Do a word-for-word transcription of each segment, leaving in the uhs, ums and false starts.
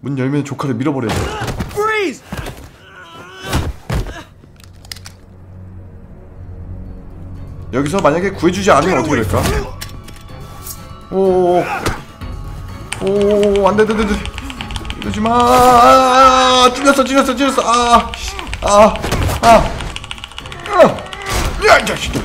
문 열면 조카를 밀어버려야 돼. 여기서 만약에 구해주지 않으면 어떻게 될까? 오오오 오 안돼 안돼 안돼 이러지마. 아, 찔렸어 찔렸어 찔렸어. 아 아 아 야 이 자식들.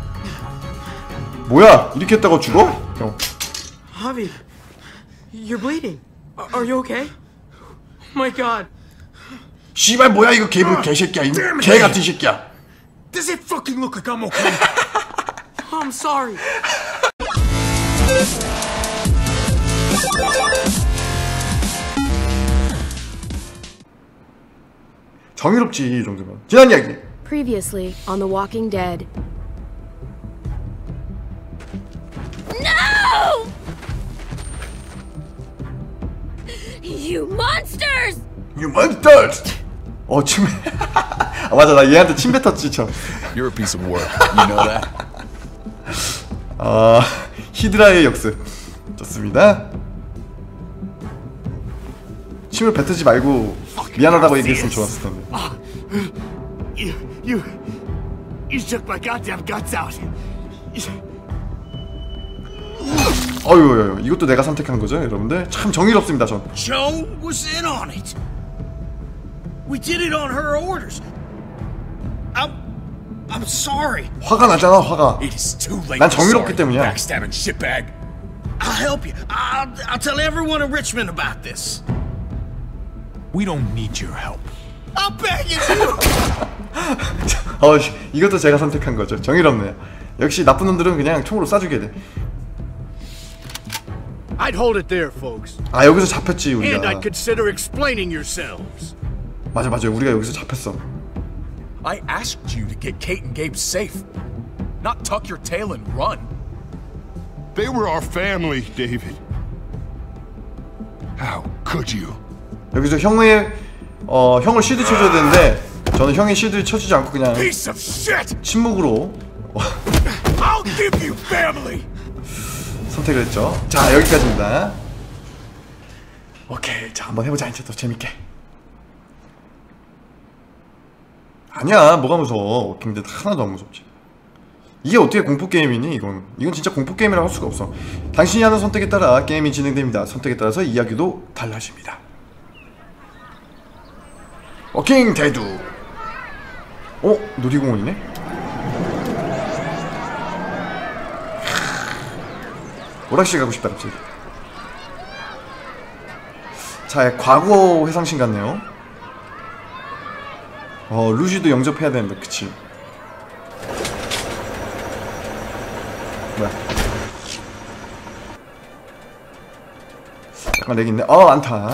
뭐야 이렇게 했다가 죽어? 형. Javi, you're bleeding. Are you okay? Oh my God. 씨발 뭐야 이거 개 개새끼야 이 개 같은 새끼야. Does it fucking look like I'm okay? I'm sorry. 정의롭지 이 정도면. 지난 이야기. Previously on The Walking Dead. No! You monsters! You monsters! 어 침. 아 맞아 나 얘한테 침 뱉었지 참. You're a piece of work. You know that? 아 히드라의 역습 좋습니다. 침을 뱉지 말고 미안하다고 얘기했으면 좋았을 텐데. You, you, you took my goddamn guts out. 어휴, 이것도 내가 선택한 거죠, 여러분들. 참 정의롭습니다, 전. Joan was in on it. We did it on her orders. I'm, I'm sorry. 화가 나잖아, 화가. It is too late. 난 정의롭기 때문이야. Backstabbing shitbag. I'll help you. I'll, I'll tell everyone in Richmond about this. We don't need your help. I'll beg you. 어, 이것도 제가 선택한 거죠. 정의롭네요. 역시 나쁜 놈들은 그냥 총으로 쏴주게 돼. I'd hold it there, folks. 아 여기서 잡혔지 우리가. And I'd consider explaining yourselves. 맞아 맞아 우리가 여기서 잡혔어. I asked you to get Kate and Gabe safe, not tuck your tail and run. They were our family, David. How could you? 여기서 형의 어 형을 실드 쳐줘야 되는데 저는 형이 실드를 쳐주지 않고 그냥 Piece of shit. 침묵으로 I'll give you family. 선택을 했죠. 자 여기까지입니다. 오케이 자 한번 해보자 이제 더 재밌게. 아니야 뭐가 무서워. 워킹데드 하나도 안 무섭지. 이게 어떻게 공포게임이니 이건. 이건 진짜 공포게임이라고 할 수가 없어. 당신이 하는 선택에 따라 게임이 진행됩니다. 선택에 따라서 이야기도 달라집니다. 워킹데드. 어? 놀이공원이네? 오락실 가고 싶다 갑자기. 자 과거 회상신 같네요. 어 루시도 영접해야 되는데 그치. 뭐야 약간 렉 있네. 어 안타.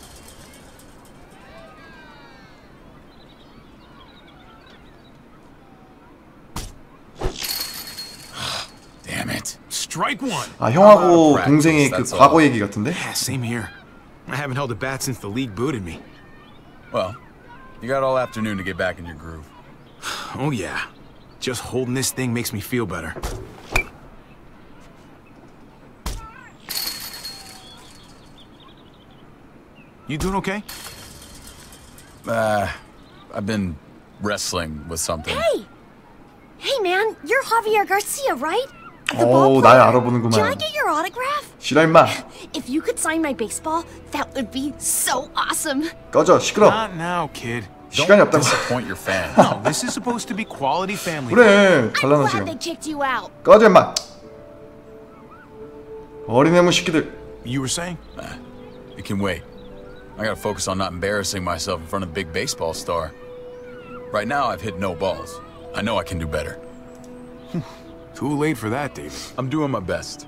Strike one. 아 형하고 동생의 그 과거 얘기 같은데? Yeah, same here. I haven't held a bat since the league booted me. Well, you got all afternoon to get back in your groove. Oh yeah. Just holding this thing makes me feel better. You doing okay? Uh, I've been wrestling with something. Hey! Hey man, you're Javier Garcia, right? 오, 날 알아보는구만. Can I get your autograph? 싫어 임마. If you could sign my baseball, that would be so awesome. 꺼져 시끄러. Not now, kid. 시간이 없다고. Disappoint your fan. No, this is supposed to be quality family. 그래, I'm 잘나는 glad they 시간. kicked you out. 꺼져 임마. 어린애물 시키들. You were saying? Nah, it can wait. I gotta focus on not embarrassing myself in front of the big baseball star. Right now, I've hit no balls. I know I can do better. Too late for that, David. I'm doing my best.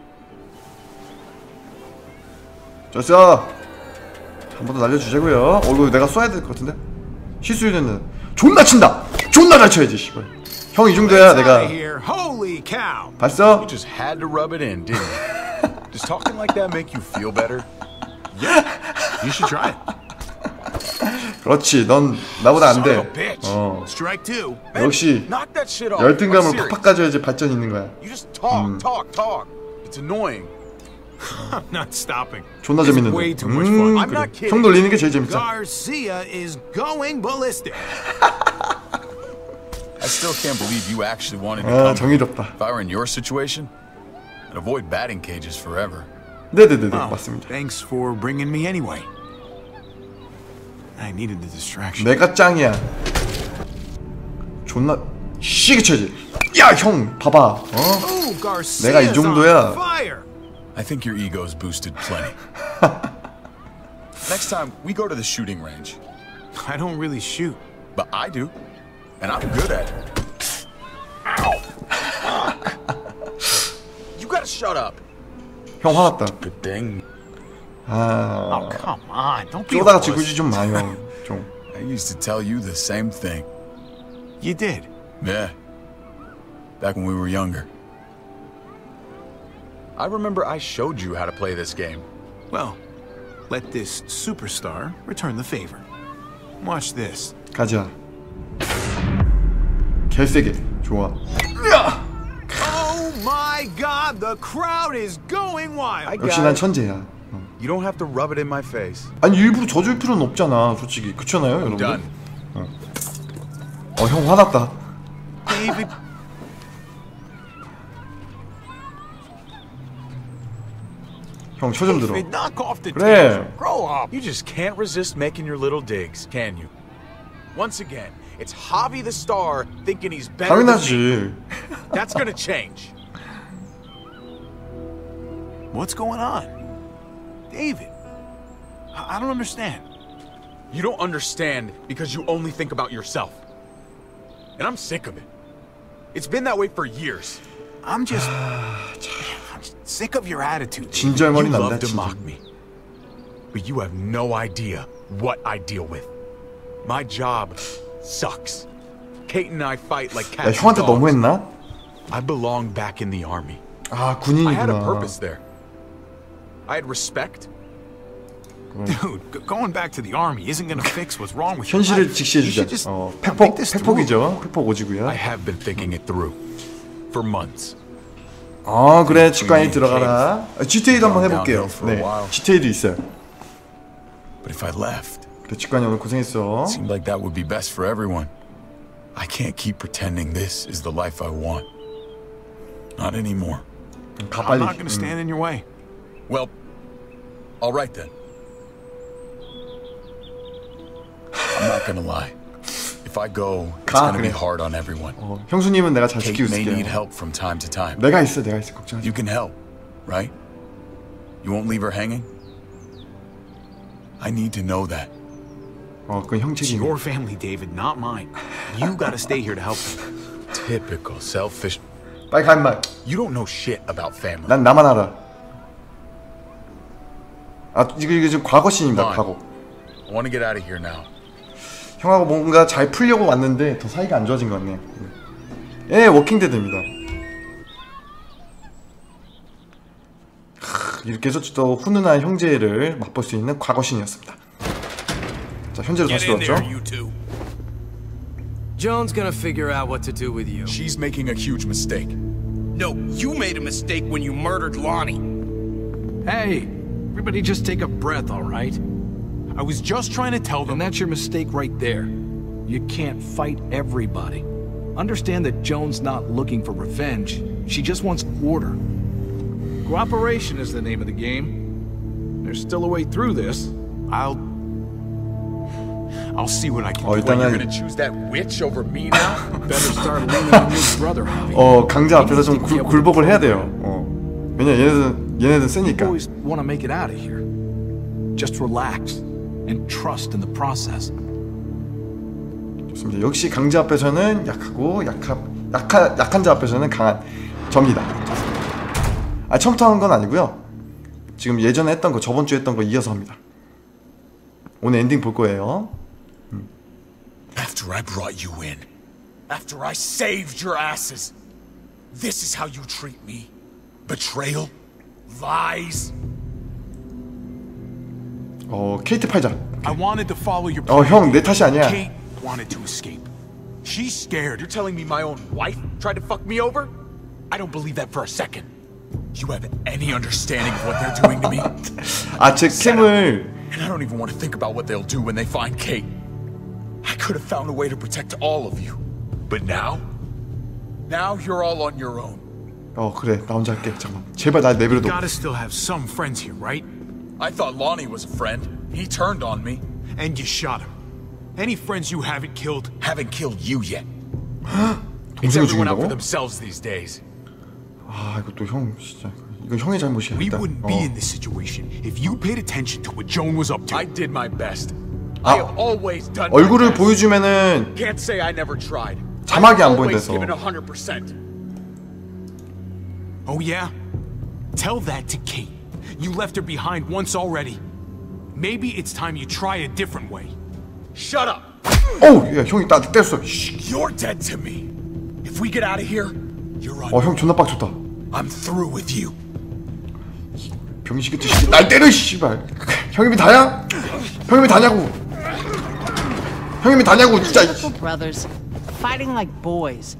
좋았어. 한 번 더 날려주자고요. 어 이거 내가 쏴야 될 것 같은데? 실수했는데 존나 친다. 존나 잘 쳐야지 씨발. 형 이 정도야 내가. Holy cow! 봤어? You just had to rub it in, didn't you? Does talking like that make you feel better? Yeah, you should try it. 그렇지. 넌 나보다 안 돼. 어. Strike two. 역시 Knock that shit off. 열등감을 I'm serious. 팍팍 가져야지 발전이 있는 거야. You just talk, talk, talk. It's annoying. I'm not stopping. 존나 It's 재밌는데. way too much fun. 음, I'm 그래. not kidding. 형 놀리는 게 제일 재밌다. Garcia is going ballistic. I still can't believe you actually wanted to 아, come. 정의롭다. If I were in your situation, I'd avoid batting cages forever. 네네네네, Oh, 맞습니다. thanks for bringing me anyway. I needed the distraction. 내가 짱이야. 존나 시계 쳐지. 야, 형, 봐봐. 어? Ooh, Garcia's 내가 이 정도야. on fire. I think your ego's boosted plenty. Next time, we go to the shooting range. I don't really shoot. But I do. And I'm good at it. Ow! You gotta shut up. 형 화났다. Good thing. 아, Oh, come on. Don't be a 쪼다가 wuss. 지구지 좀 마, 형. 좀. I used to tell you the same thing. You did. Yeah. Back when we were younger. I remember I showed you how to play this game. Well, let this superstar return the favor. Watch this. 가자. 개세게. 좋아. Oh my God! The crowd is going wild. 역시 난 천재야. You don't have to rub it in my face. 아니 일부러 져줄 필요는 없잖아, 솔직히. 그렇잖아요, 여러분. Done. 어, 형 화났다. David. 형 쳐 좀 들어. David, knock off the 그래. tantrum. Grow up. You just can't resist making your little digs, can you? Once again, it's Javi the star thinking he's better than me. 당연하지. That's gonna change. What's going on? David. I, I don't understand. You don't understand because you only think about yourself. And I'm sick of it. It's been that way for years. I'm just, I'm just sick of your attitude. 진절머리 You 난다, love to 진짜. mock me. But you have no idea what I deal with. My job sucks. Kate and I fight like 야, cats and 형한테 dogs. 너무했나? I belong back in the army. 아, I had a 군인이구나. purpose there. I had respect. Dude, g- going back to the army isn't gonna fix what's wrong with your 현실을 life. You 직시해주자. should just 어, think 팩폭, this through. 팩폭이죠. 팩폭 오지구요. I have been thinking it through for months. 아, 그래, 직관이 들어가라. 지티에이도 한번 해볼게요. for a 네, while. 지티에이도 있어요. But if I left, 그래, 직관이 오늘 고생했어. it seemed like that would be best for everyone. I can't keep pretending this is the life I want. Not anymore. 가 I'm 빨리. not gonna stand in your way. Well, all right then. I'm not gonna lie. If I go, it's 가, gonna be 그래. hard on everyone. 어, 형수님은 내가 잘 Kate 지키고 may need 있을게요. help from time to time. 내가 있어, 내가 있어. 걱정하지 You 마. can help, right? You won't leave her hanging? I need to know that. 어, 그건 형 It's 책임이야. your family, David, not mine. You gotta stay here to help them. Typical selfish. 빨리 가, 임마. You don't know shit about family. 난 나만 알아. 아, 이거, 이거 지금 과거 씬입니다, 과거. I want to get out of here now. 형하고 뭔가 잘 풀려고 왔는데 더 사이가 안 좋아진 것 같네요. 예, 워킹데드입니다. 크, 이렇게 해서 또 훈훈한 형제를 맛볼 수 있는 과거신이었습니다. 자, 현재로 다시 돌아왔죠. you two. Joan's gonna figure out what to do with you. She's making a huge mistake. No, you made a mistake when you murdered Lonnie. Hey, everybody just take a breath, all right? I was just trying to tell them. And that's your mistake right there. You can't fight everybody. Understand that Joan's not looking for revenge. She just wants order. Cooperation is the name of the game. There's still a way through this. I'll. I'll see what I can 어, do. You're 일단은 gonna choose that witch over me now? Better start leaning on your brother, Javi. 어, 강자 앞에서 좀 굴, 굴복을 해야 돼요. 어. 왜냐, 얘네들은 얘네들 You 세니까. boys want to make it out of here. Just relax and trust in the process. 좋습니다. 역시 강자 앞에서는 약하고 약한 약한 약한 자 앞에서는 강한 접니다. 아, 처음부터 한 건 아니고요. 지금 예전에 했던 거, 저번 주에 했던 거 이어서 합니다. 오늘 엔딩 볼 거예요. After I brought you in, after I saved your asses, this is how you treat me? Betrayal? Lies? 어, 케이트 팔자. I wanted to follow your 어, plan. 형, 내 탓이 아니야. Kate wanted to escape. She's scared. You're telling me my own wife tried to fuck me over? I don't believe that for a second. You have any understanding of what they're doing to me? 아, 제 캠을 And I don't even want to think about what they'll do when they find Kate. I could have found a way to protect all of you. But now? Now you're all on your own. 어 그래 나 혼자 할게. 잠깐만 제발 날 내버려둬. You gotta still have some friends here, right? I thought Lonnie was a friend. He turned on me. And you shot him. Any friends you haven't killed? Haven't killed you yet. It's 동생을 everyone out for 죽인다고? themselves these days. 아 이것도 형 진짜 이건 형의 잘못이야. We 일단. wouldn't 어. be in this situation if you paid attention to what Joan was up to. I did my best. 아, I always done my 얼굴을 best. 보여주면은 Can't say I never tried. 자막이 안 I've always 보인대서. given one hundred percent. Oh yeah? Tell that to Kate. You left her behind once already. Maybe it's time you try a different way. Shut up. 어우 야 형이 나 때렸어. 씨. You're dead to me. If we get out of here, you're on. 어 형 존나 빡쳤다. I'm through with you. 병신이 같은 날 때려 씨발. 형님이 다야? 형님이 다냐고. 형님이 다냐고 진짜. Brothers, fighting like boys.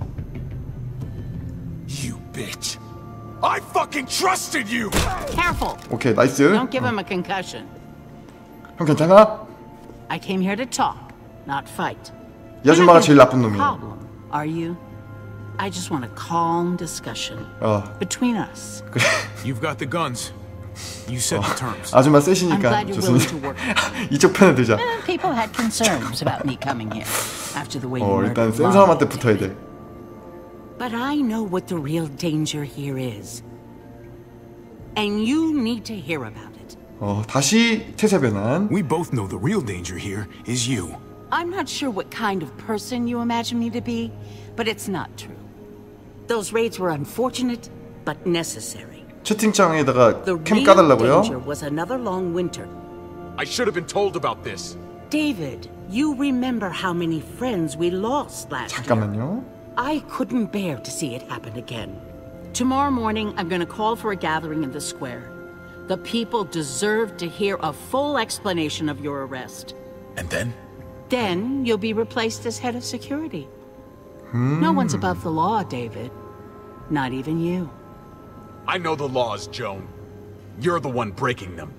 You bitch. I fucking trusted you. Careful. 오케이 나이스. Don't give him a concussion. 형 괜찮아? I came here to talk, not fight. 이 아줌마가 제일 나쁜 놈이야. Problem, are you? I just want a calm discussion 어 between us. 그래. You've got the guns. You set the terms. 아줌마 I'm 세시니까 glad you're willing to work. 이쪽 편에 들자. People had concerns about me coming here after the way you 어 일단 murdered 센 사람한테 Lonnie. 붙어야 돼. But I know what the real danger here is. And you need to hear about it. 어 다시 태세 변환. We both know the real danger here is you. I'm not sure what kind of person you imagine me to be, but it's not true. Those raids were unfortunate, but necessary. 채팅창에다가 The 캠 real 까달라고요? danger was another long winter. I should have been told about this. David, you remember how many friends we lost last year. 잠깐만요. I couldn't bear to see it happen again. Tomorrow morning, I'm going to call for a gathering in the square. The people deserve to hear a full explanation of your arrest. And then? Then you'll be replaced as head of security. No one's above the law, David. Not even you. I know the laws, Joan. You're the one breaking them.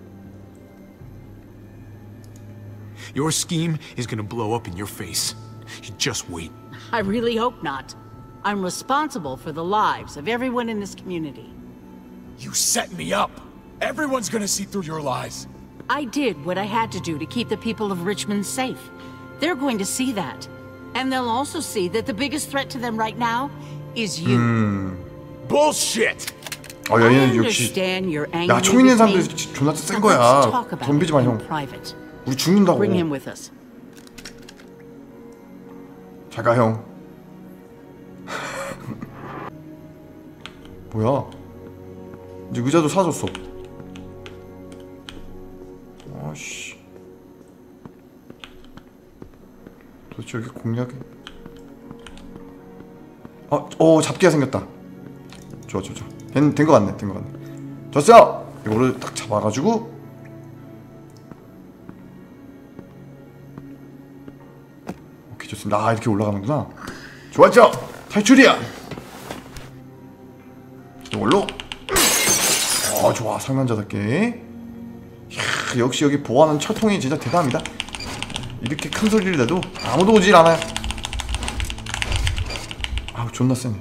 Your scheme is gonna blow up in your face. You just wait. I really hope not. I'm responsible for the lives of everyone in this community. You set me up. Everyone's gonna see through your lies. I did what I had to do to keep the people of Richmond safe. They're going to see that. And they'll also see that the biggest threat to them right now is you. Bullshit! 어 I 얘는 역시 understand you're angry 야 총 있는 with me, 사람들이 존나 센 but let's 거야. talk about 덤비지 it 마 in 형. private. 우리 죽는다고. Bring him with us. 자가 형. 뭐야? 이제 의자도 사줬어. 아씨. 도대체 여기 공략이? 어, 어 잡기가 생겼다. 좋아, 좋아, 좋아. 된, 된 거 같네, 된 거 같네. 됐어. 이거를 딱 잡아가지고. 오케이, 좋습니다. 아, 이렇게 올라가는구나. 좋았죠? 탈출이야. 이걸로. 어, 좋아, 상남자답게. 이야, 역시 여기 보안은 철통이 진짜 대단합니다. 이렇게 큰 소리를 내도 아무도 오질 않아요. 아우 존나 세네.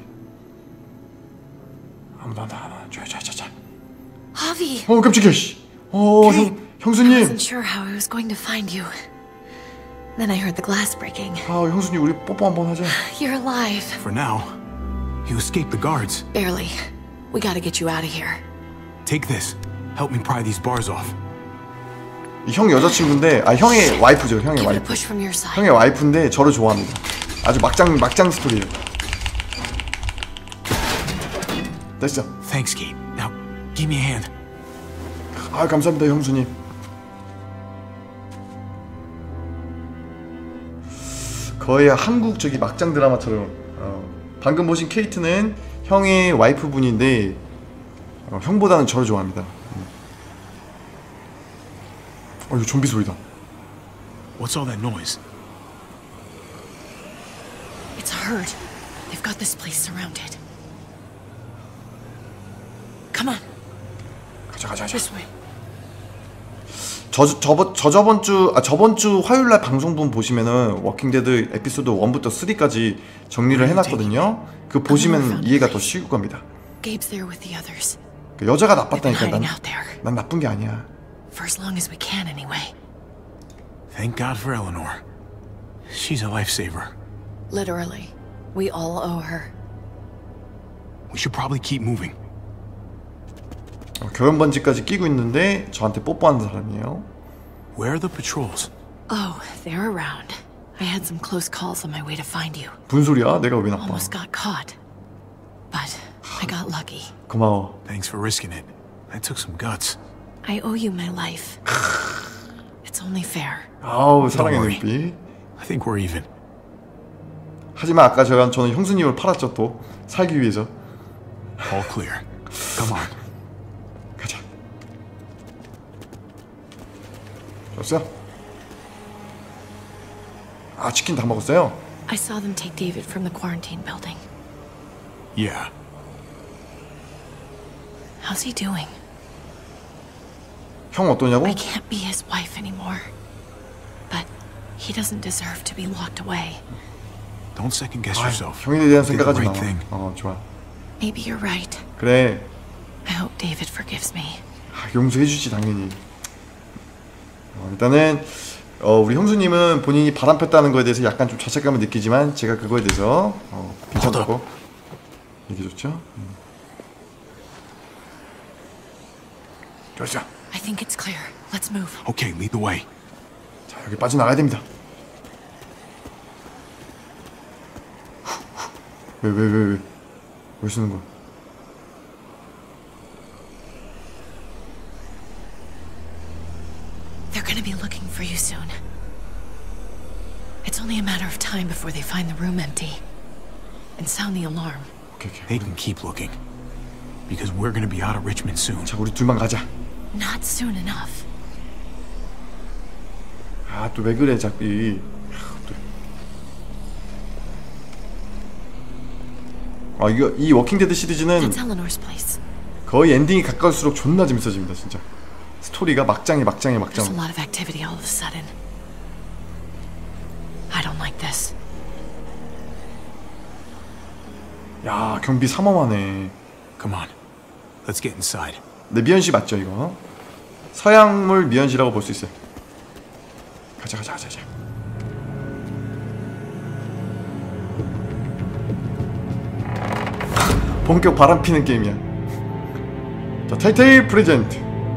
아무도 안 와. 자자자자. Javi, 어 깜짝이야 씨. 어 형, I 형수님. wasn't sure how I was going to find you. Then I heard the glass breaking. 아 형수님 우리 뽀뽀 한번 하자. You're alive. For now, you escaped the guards. Barely. We gotta get you out of here. Take this. Help me pry these bars off. 이 형 여자친구인데 아 형의 와이프죠. 형의 Give it a 와이프. push from your side. 형의 와이프인데 저를 좋아합니다. 아주 막장 막장 스토리예요. 됐어. Thanks, Kate. Now, give me a hand. 아 감사합니다 형수님. 거의 한국 저기 막장 드라마처럼. 어, 방금 보신 케이트는 형의 와이프 분인데 어, 형보다는 저를 좋아합니다. 어 이거 좀비 소리다. What's all that noise? It's a herd. They've got this place surrounded. Come on. 가자 가자 가자. This way. 저 저번 저 저번 주 아 저번 주 화요일 날 방송분 보시면은 워킹데드 에피소드 일부터 삼까지 정리를 해놨거든요. 그 보시면 이해가 더 쉬울 겁니다. Gabe's there with the others. 그 여자가 나빴다니까. 난, Hiding out there. 난 나쁜 게 아니야. For as long as we can, anyway. Thank God for Eleanor. She's a lifesaver. Literally. We all owe her. We should probably keep moving. 어, 결혼 반지까지 끼고 있는데 저한테 뽀뽀하는 사람이에요. Where are the patrols? Oh, they're around. I had some close calls on my way to find you. 무슨 소리야? 내가 왜 나빠? Almost got caught. But I got lucky. 고마워. Thanks for risking it. That took some guts. I owe you my life. It's only fair. 아우 사랑의 worry. 눈빛. I think we're even. 하지만 아까 제가 저는 형수님을 팔았죠. 또 살기 위해서. All clear. Come on. 가자. 좋았어요? 아 치킨 다 먹었어요? I saw them take David from the quarantine building. Yeah. How's he doing? 형 어떠냐고? I can't be his wife anymore. But he doesn't deserve to be locked away. Don't second guess 아이, yourself. 형에 대한 Do the 생각하지 마. right thing. 어 좋아. Maybe you're right. 그래. I hope David forgives me. 아, 용서해주지 당연히. 어, 일단은 어, 우리 형수님은 본인이 바람 폈다는 거에 대해서 약간 좀 자책감을 느끼지만 제가 그거에 대해서 어, 괜찮다고 얘기해줬죠. 음. 좋았어. I think it's clear. Let's move. Okay, lead the way. 자 여기 빠져나가야 됩니다. 왜 왜 왜 왜 왜 쓰는 거야? They're gonna be looking for you soon. It's only a matter of time before they find the room empty and sound the alarm. 오케이 오케이. They can keep looking. Because we're gonna be out of Richmond soon. 자 우리 둘만 가자. Not soon enough. 아 또 왜 그래 자꾸. 이. 아 이거 이 워킹데드 시리즈는 That's Eleanor's place. 거의 엔딩이 가까울수록 존나 재밌어집니다 진짜. 스토리가 막장이 막장이 There's 막장. a lot of activity all of a sudden. I don't like this. 야 경비 삼엄하네. Come on. Let's get inside. 네 미연씨 맞죠 이거? 서양물 미연씨라고 볼 수 있어요. 가자 가자 가자 가자. 본격 바람 피는 게임이야. 자 텔테일 프레젠트.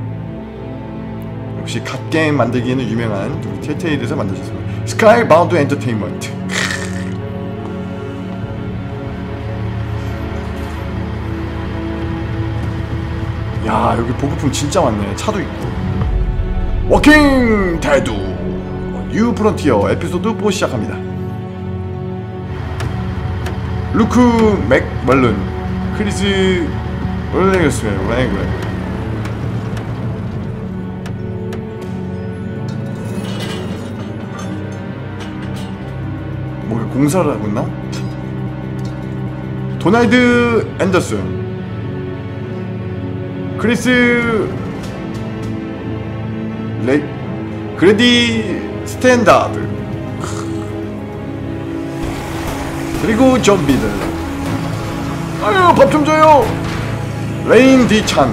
역시 갓게임 만들기에는 유명한 우리 텔테일에서 만드셨습니다. 스카이 바운드 엔터테인먼트. 야 여기 보급품 진짜 많네. 차도 있고. 워킹 데드 뉴 프론티어 에피소드 사 시작합니다. 루크 맥멀른, 크리스 올레그스 랭글. 뭐 공사를 하고 있나? 도널드 앤더슨, 크리스 레 그레디 스탠다드, 그리고 좀비들. 아유 밥 좀 줘요. 레인 디찬.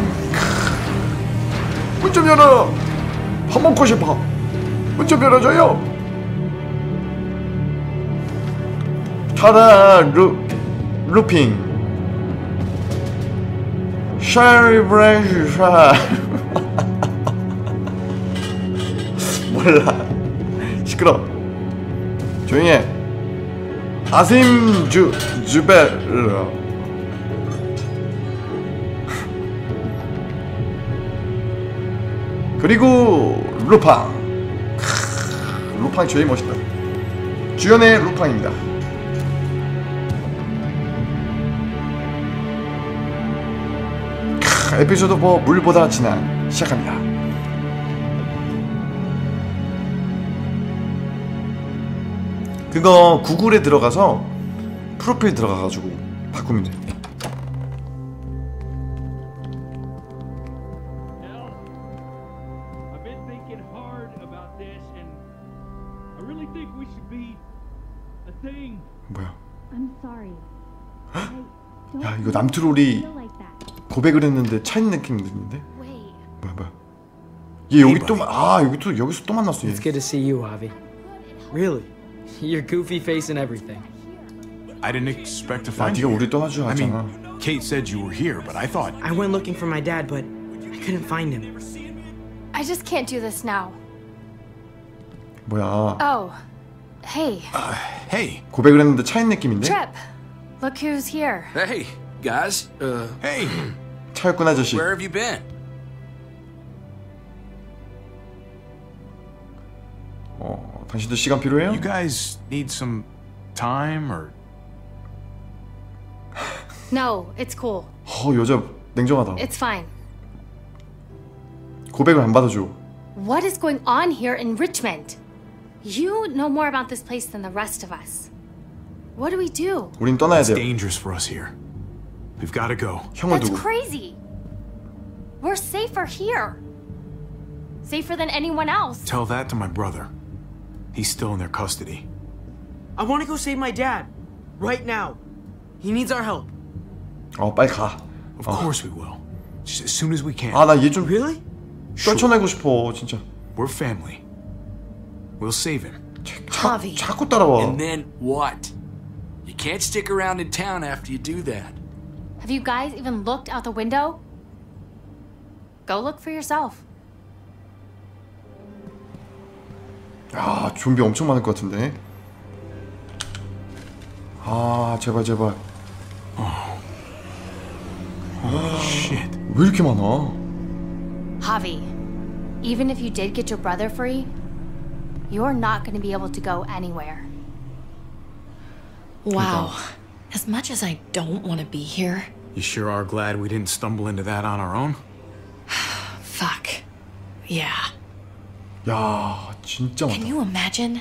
문 좀 열어. 밥 먹고 싶어. 문 좀 열어줘요. 타라 루 루핑. 샤리 브레시 샤. 몰라. 시끄러. 조용히 해. 아심 주 주벨러. 그리고 루팡. 루팡이 제일 멋있다. 주연의 루팡입니다. 에피소드 사 물보다 진한 시작합니다. 그거 구글에 들어가서 프로필 들어가가지고 바꾸면 돼. really think we should be a thing. 뭐야? I'm sorry. 야 이거 남트롤이 고백을 했는데 차인 느낌 드는데? 뭐야 뭐야? 얘 여기 또 아 여기 또 여기서 또 만났어 얘. It's good to see you, Javi. Really, your goofy face and everything. I didn't expect to 야 find 네가 you. 우리 떠나주려 I 하잖아. mean, Kate said you were here, but I thought. I went looking for my dad, but I couldn't find him. I just can't do this now. 뭐야? Oh, hey. Uh, hey. 고백을 했는데 차인 느낌인데? Trip. Look who's here. Hey, guys. Uh, hey. 차였군 아저씨. Where have you been? 어, 당신도 시간 필요해요? You guys need some time or? No, it's cool. 어 여자 냉정하다. It's fine. 고백을 안 받아줘. What is going on here in Richmond? You know more about this place than the rest of us. What do we do? 우린 떠나야 돼요. It's dangerous for us here. We've got to go. 형을 That's 두고. crazy. We're safer here. Safer than anyone else. Tell that to my brother. He's still in their custody. I want to go save my dad. Right now. He needs our help. 어 빨리 가. Of course we will. Just as soon as we can. 아 나 얘 좀 Really? 떨쳐내고 싶어 진짜. We're family. We'll save him. 자, 자꾸 따라와. And then what? You can't stick around in town after you do that. Have you guys even looked out the window? Go look for yourself. 야 좀비 엄청 많을 것 같은데. 아 제발 제발. Oh shit. 왜 이렇게 많아? Javi, even if you did get your brother free, you're not going to be able to go anywhere. Wow. As much as I don't want to be here. You sure are glad we didn't stumble into that on our own? Fuck. Yeah. 야 진짜 많다. Can you imagine?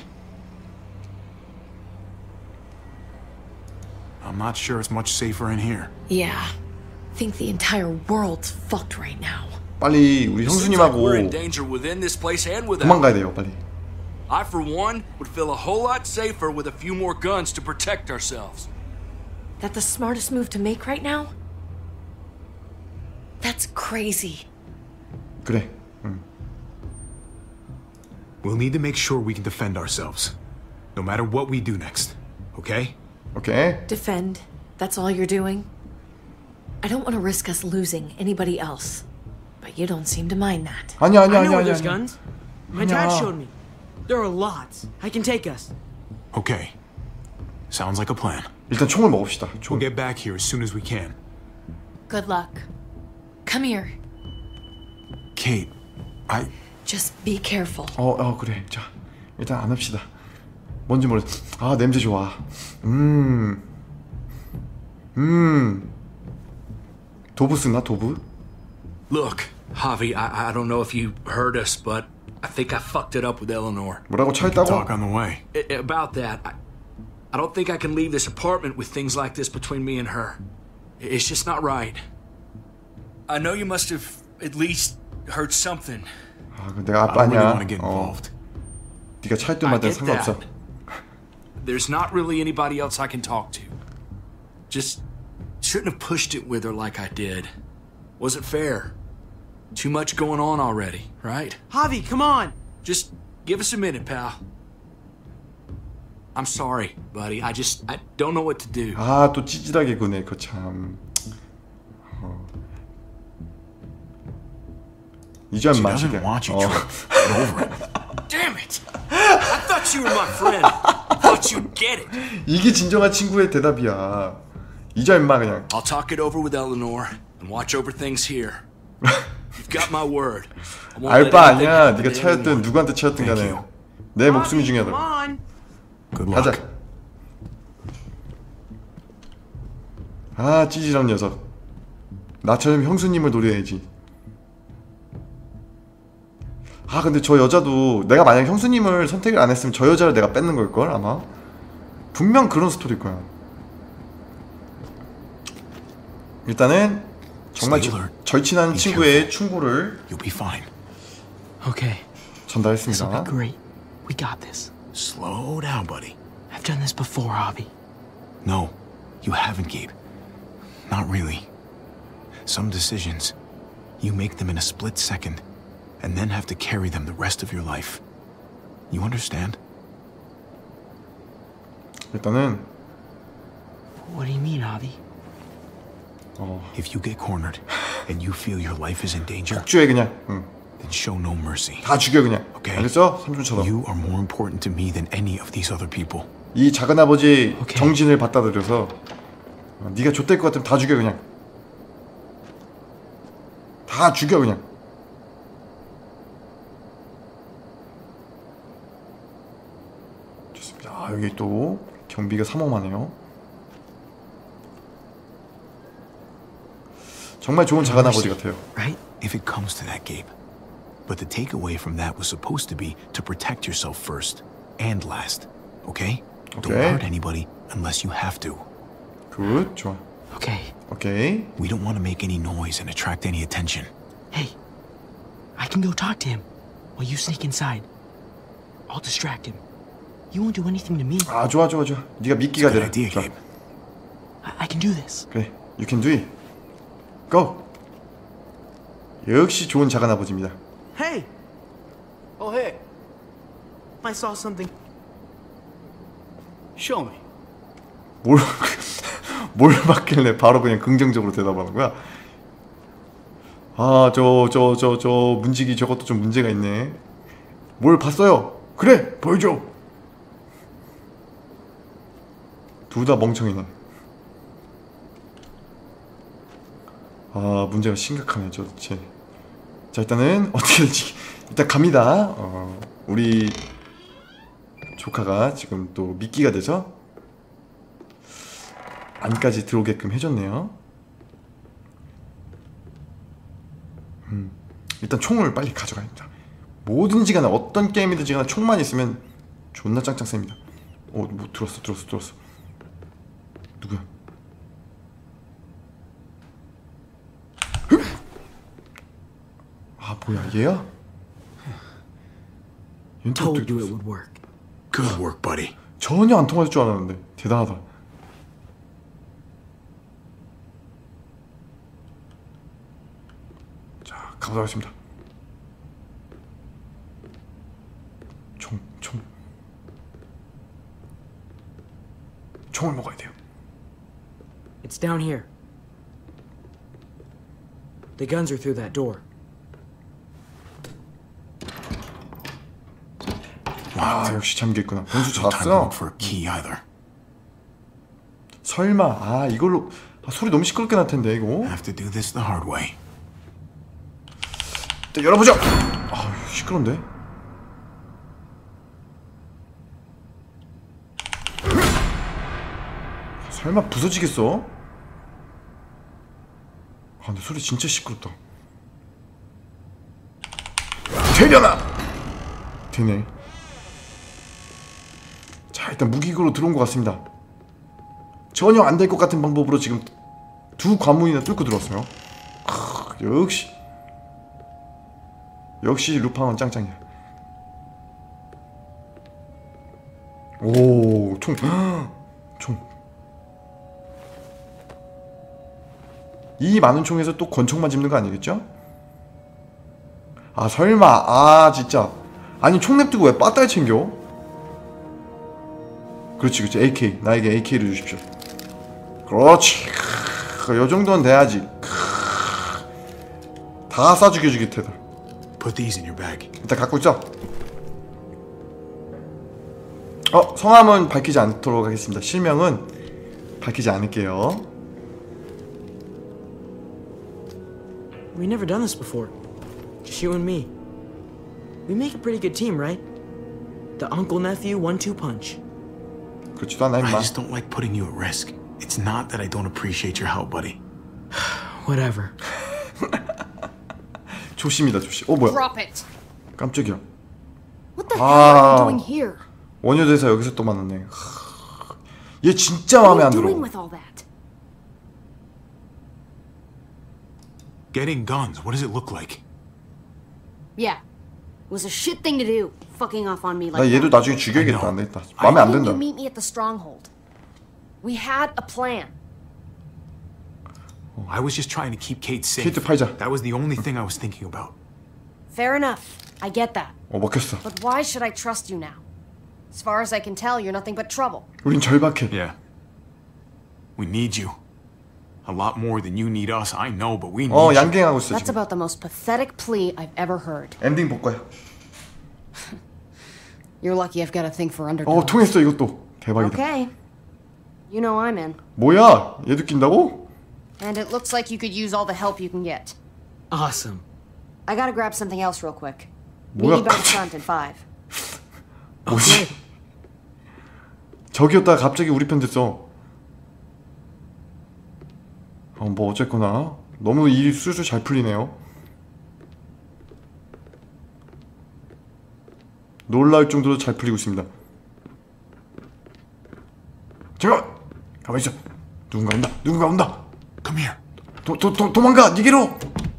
I'm not sure it's much safer in here. Yeah. I think the entire world's fucked right now. 빨리 우리 Seems like 형수님하고 we're in danger within this place and without. 도망가야 돼요 빨리. I, for one, would feel a whole lot safer with a few more guns to protect ourselves. That the smartest move to make right now? That's crazy. 그래. 응. We'll need to make sure we can defend ourselves. No matter what we do next. Okay? 오케이. Defend? That's all you're doing? I don't want to risk us losing anybody else. But you don't seem to mind that. 아니야 아니야 I know 아니야 where there's 아니야. guns. My dad 아니야. showed me. There are lots. I can take us. Okay. Sounds like a plan. 일단 총을 먹읍시다. 총. We'll get back here as soon as we can. Good luck. Come here. Kate, I... Just be careful. 어, 어 그래. 자 일단 안 합시다. 뭔지 모르. 아 냄새 좋아. 음. 음. 도부 쓰나 도부? Look, Javi, I, I don't know if you heard us, but I think I fucked it up with Eleanor. 뭐라고 차였다고? Talk on the way. I, about that, I, I don't think I can leave this apartment with things like this between me and her. It's just not right. I know you must have at least heard something. 아, 내가 I don't really 아빠냐? want to get 어. involved. 네가 차였든 I 말든 get 상관없어. that. There's not really anybody else I can talk to. Just shouldn't have pushed it with her like I did. Wasn't fair. Too much going on already, right? Javi, come on! Just give us a minute, pal. I'm sorry, buddy. I just I don't know what to do. 아, 또 찌질하게 구네. 그 참. 어. 이제 She 마시게. doesn't want you, 어. Trip. Get over it. Damn it! I thought you were my friend. I thought you'd get it. 이게 진정한 친구의 대답이야. 이제 임마 그냥. I'll talk it over with Eleanor and watch over things here. You've got my word. I won't let 알바 anything 아니야. happen 네가 to 차였든 anyone. 누구한테 차였든 Thank 간에 you. 내 목숨이 Come 중요하다. on! Good luck. 가자. 아 찌질한 녀석. 나처럼 형수님을 노려야지. 아 근데 저 여자도 내가 만약 형수님을 선택을 안 했으면 저 여자를 내가 뺏는 걸걸 아마. 분명 그런 스토리일 거야. 일단은 정말 저, 절친한 친구의 충고를 Okay. This'll 전달했습니다. be great. We got this. Slow down, buddy. I've done this before, Javi. No, you haven't, Gabe. Not really. Some decisions, you make them in a split second, and then have to carry them the rest of your life. You understand? 일단은 What do you mean, Javi? 어, If you get cornered and you feel your life is in danger, 복주해 그냥. 응. then show no mercy. 다 죽여 그냥. Okay. 알겠어? 삼촌처럼. You are more important to me than any of these other people. 이 작은 아버지 오케이. 정신을 받아들여서 어, 네가 좆될 것 같으면 다 죽여 그냥. 다 죽여 그냥. 좋습니다. 아, 여기 또 경비가 삼엄하네요. 정말 좋은 작은 아버지 같아요. Right? If it comes to that, Gabe. But the takeaway from that was supposed to be to protect yourself first and last. Okay? Don't Okay. hurt anybody unless you have to. 굿, 좋아. Okay. 오케이. We don't want to make any noise and attract any attention. Hey, I can go talk to him while you sneak inside. I'll distract him. You won't do anything to me. 아, 좋아, 좋아, 좋아. 네가 미끼가 Good 되라. idea, 좋아. Gabe. I, I can do this. 그래, you can do it. Go. 역시 좋은 작은 아버지입니다. Hey! Oh, hey. I saw something. Show me. 뭘, 뭘 받길래 바로 그냥 긍정적으로 대답하는 거야? 아, 저, 저, 저, 저, 문지기 저것도 좀 문제가 있네. 뭘 봤어요? 그래, 보여줘. 둘 다 멍청이네. 아, 문제가 심각하네, 저, 쟤. 자, 일단은 어떻게 될지 일단 갑니다. 어, 우리 조카가 지금 또 미끼가 돼서 안까지 들어오게끔 해줬네요. 음, 일단 총을 빨리 가져가야 합니다. 뭐든지 간에 어떤 게임이든지 간에 총만 있으면 존나 짱짱 셉니다. 어, 뭐 들었어 들었어 들었어. 누구야? 아, 뭐야, 얘야? 얘는 또 어떻게 Told you it 들었어? would work. Good work, buddy. 전혀 안 통할 줄 알았는데 대단하다. 자, 가보도록 하겠습니다. 총, 총. 총을 먹어야 돼요. It's down here. The guns are through that door. 아, 역시 잠겨있구나. 변수 No time to 잡았어. look for a key either. 설마, 아, 이걸로. 아, 소리 너무 시끄럽게 날 텐데 이거. Have to do this the hard way. 일단 열어보자. 아, 시끄러운데. 설마 부서지겠어? 아, 근데 소리 진짜 시끄럽다. 되려나? 되네. 자, 일단 무기고로 들어온 것 같습니다. 전혀 안 될 것 같은 방법으로 지금 두 관문이나 뚫고 들어왔어요. 크, 역시 역시 루팡은 짱짱이야. 오, 총. 총. 이 많은 총에서 또 권총만 집는 거 아니겠죠? 아, 설마. 아, 진짜. 아니, 총 냅두고 왜 빠따를 챙겨? 그렇지, 그렇지. 에이케이. 나에게 에이케이를 주십시오. 그렇지. 요 정도는 돼야지. 다 쏴 죽여주기 테다. Put these in your bag. 일단 갖고 있죠? 어, 성함은 밝히지 않도록 하겠습니다. 실명은 밝히지 않을게요. We never done this before. Just you and me. We make a pretty good team, right? The uncle-nephew one-two punch. 그렇지도 않아, I 임마. just don't like putting you at risk. It's not that I don't appreciate your help, buddy. Whatever. 조심이다, 조심. 어, 뭐야? Drop it. 깜짝이야. What the hell are 아, you doing here? 원효대사 여기서 또 만났네. 얘 진짜 마음에 안 What are 들어. you doing with all that? Getting guns, what does it look like? Yeah. It was a shit thing to do. fucking off on me 나 like 얘도 that. 나중에 죽여야겠다. 안 되겠다. 마음에 안 Why didn't 든다. you meet me at the stronghold? We had a plan. I was just trying to keep Kate safe. 케이트 팔자. That was the only thing I was thinking about. Fair enough. I get that. 어, 먹혔어. But why should I trust you now? As far as I can tell, you're nothing but trouble. 우린 절박해. Yeah. We need you. A lot more than you need us, I know, but we need 어, you. 양갱하고 있어 That's 지금. about the most pathetic plea I've ever heard. 엔딩 볼 거야. You're lucky I've got a thing for underdogs. 어, 통했어 이것도. 대박이다. Okay. You know I'm in. 뭐야? 얘도 낀다고? And it looks like you could use all the help you can get. Awesome. I gotta grab something else real quick. 뭐야, Meet me by the 갑자기. front in five. 뭐지? 저기였다가 갑자기 우리 편 됐어. 어, 뭐 어쨌거나 너무 일이 술술 잘 풀리네요. 놀라울 정도로 잘 풀리고 있습니다. 잠깐! 가만히 있어. 누군가 온다. 누군가 온다. Come here. 도, 도, 도, 도망가. 니게로.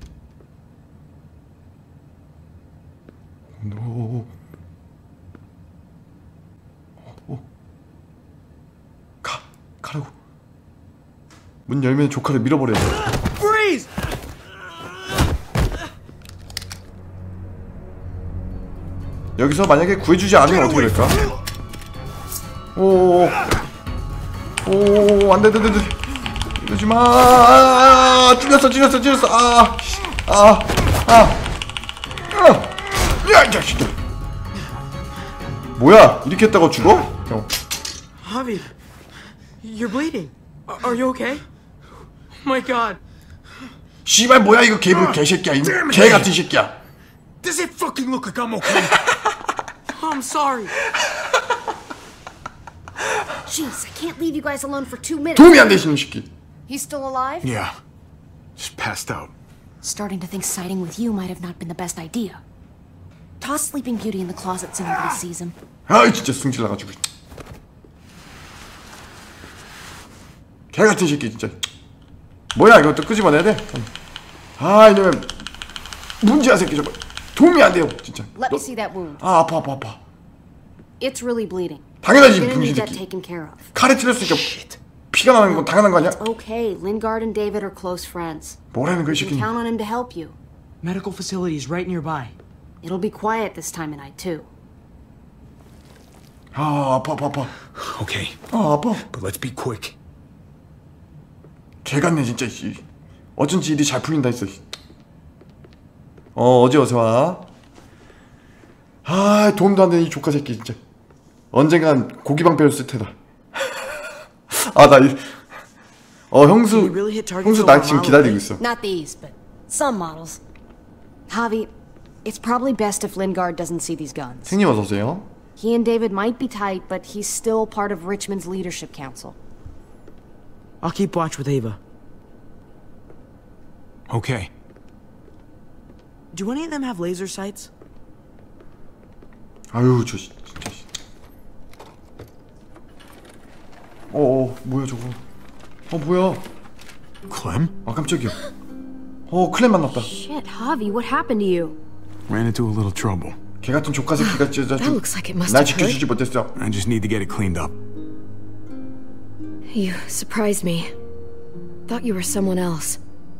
노. 어, 어. 가. 가라고. 문 열면 조카를 밀어버려야 돼. Freeze! 여기서 만약에 구해주지 않으면 어떻게 될까? 오오오. 오, 안 돼, 안 돼, 안 돼. 이러지 마. 아, 아, 찔렸어, 찔렸어, 찔렸어. 아, 아, 아. 아. 야, 이 자식들. 뭐야? 이렇게 했다가 죽어? 형. Javi, you're bleeding. Are, are you okay? Oh my God. 씨발 뭐야 이거 개 개새끼야. 이 개 같은 새끼야. Does it fucking look like I'm okay? I'm sorry. Jeez, I can't leave you guys alone for two minutes. 도움이 안 되시는 새끼. He's still alive? Yeah. Just passed out. Starting to think siding with you might have not been the best idea. Toss Sleeping Beauty in the closet so nobody sees him. 아이 진짜 승질 나가지고. 개 같은 새끼 진짜. 뭐야 이것도 끄집어내야 돼? 아 이놈의 문제야 새끼 저거. 도움이 안 돼요 진짜. Let 너, me see that wound. 아 아파 아파 아파. It's really bleeding. 당연하지 You're gonna 병신 need that 새끼. taken care of. 칼에 찔렸으니까 피가 나는 건 당연한 거 아니야? Okay, Lingard and David are close friends. 뭐라는 거야 이 You can 새끼. count on him to help you. Medical facility is right nearby. It'll be quiet this time of night too. 아 아파 아파 아파. Okay. 아 아파. But let's be quick. 개 같네 진짜 씨. 어쩐지 일이 잘 풀린다 했어. 어 어제 어서 와. 아 도움도 안 되는 이 조카 새끼 진짜. 언젠간 고기방패를 쓸 테다. 아 나 이. 어 형수 형수 나 지금 기다리고 있어. Not these, but some models. Javi, it's probably best if Lingard doesn't see these guns. 생님 어서 오세요. He and David might be tight, but he's still part of Richmond's leadership council. I'll keep watch with Ava. Okay. Do any of them have laser sights? 아유 저 진짜. 어, 어 뭐야 저거? 어 뭐야? Clem? 아 깜짝이야. 어 클렘 만났다. Shit, Javi, what happened to you? Ran into a little trouble. 개 같은 조카 새끼가 진짜 That looks like it must 날 have hurt. 지켜주지 못했어. I just need to get it cleaned up. You surprised me. Thought you were someone else.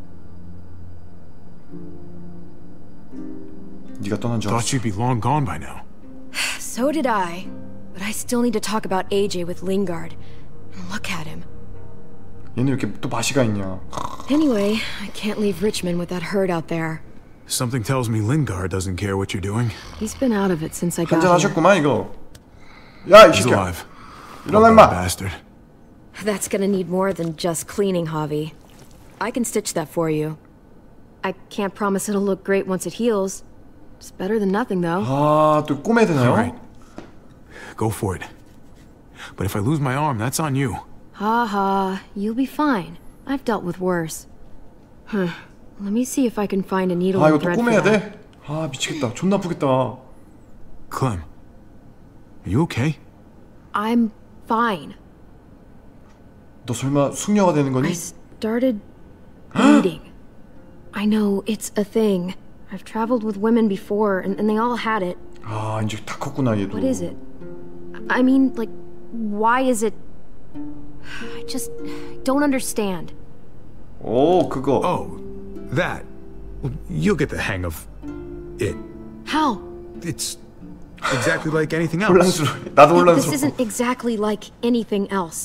네가 떠난 줄 Thought 알았어. you'd be long gone by now. So did I. But I still need to talk about A J with Lingard. Look at him. 얘는 왜 이렇게 또 맛이가 있냐? Anyway, I can't leave Richmond with that herd out there. Something tells me Lingard doesn't care what you're doing. He's been out of it since I got 한잔 here. 하셨구만 이거. 야 이 He's 새끼야. alive. 일어나 Poor 임마. bastard. That's gonna need more than just cleaning, Javi. I can stitch that for you. I can't promise it'll look great once it heals. It's better than nothing, though. 아또 꼬매야 되나요? All right. Go for it. But if I lose my arm, that's on you. Ha ha, you'll be fine. I've dealt with worse. Huh. Let me see if I can find a needle 아 and 이거 또 thread for 꼬매야 that. 돼? 아 미치겠다. 존나 아프겠다. Clem, are you okay? I'm fine. 너 설마 숙녀가 되는 거니? I started bleeding. I know it's a thing. I've traveled with women before, and, and they all had it. 아 이제 다 컸구나 얘도. What is it? I mean, like, why is it? I just don't understand. 오 그거. Oh, that. Well, you'll get the hang of it. How? It's exactly like anything else. 혼란스러워. 나도 This 혼란스러워. isn't exactly like anything else.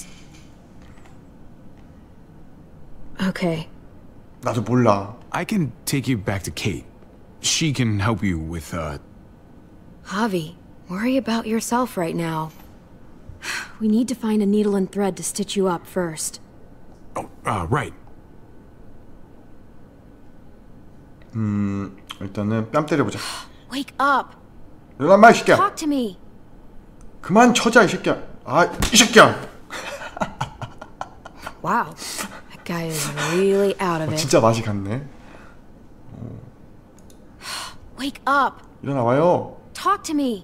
Okay. 나도 몰라. I can take you back to Kate. She can help you with, uh... Javi, worry about yourself right now. We need to find a needle and thread to stitch you up first. Oh, uh, right. 음, 일단은 뺨 때려보자. Wake up! 일어나 마, 이 새끼야. Talk to me! 그만 쳐자, 이 새끼야. 아, 이 새끼야. Wow, that guy is really out of 어, it. 진짜 맛이 갔네. Wake up! 일어나와요. Talk to me!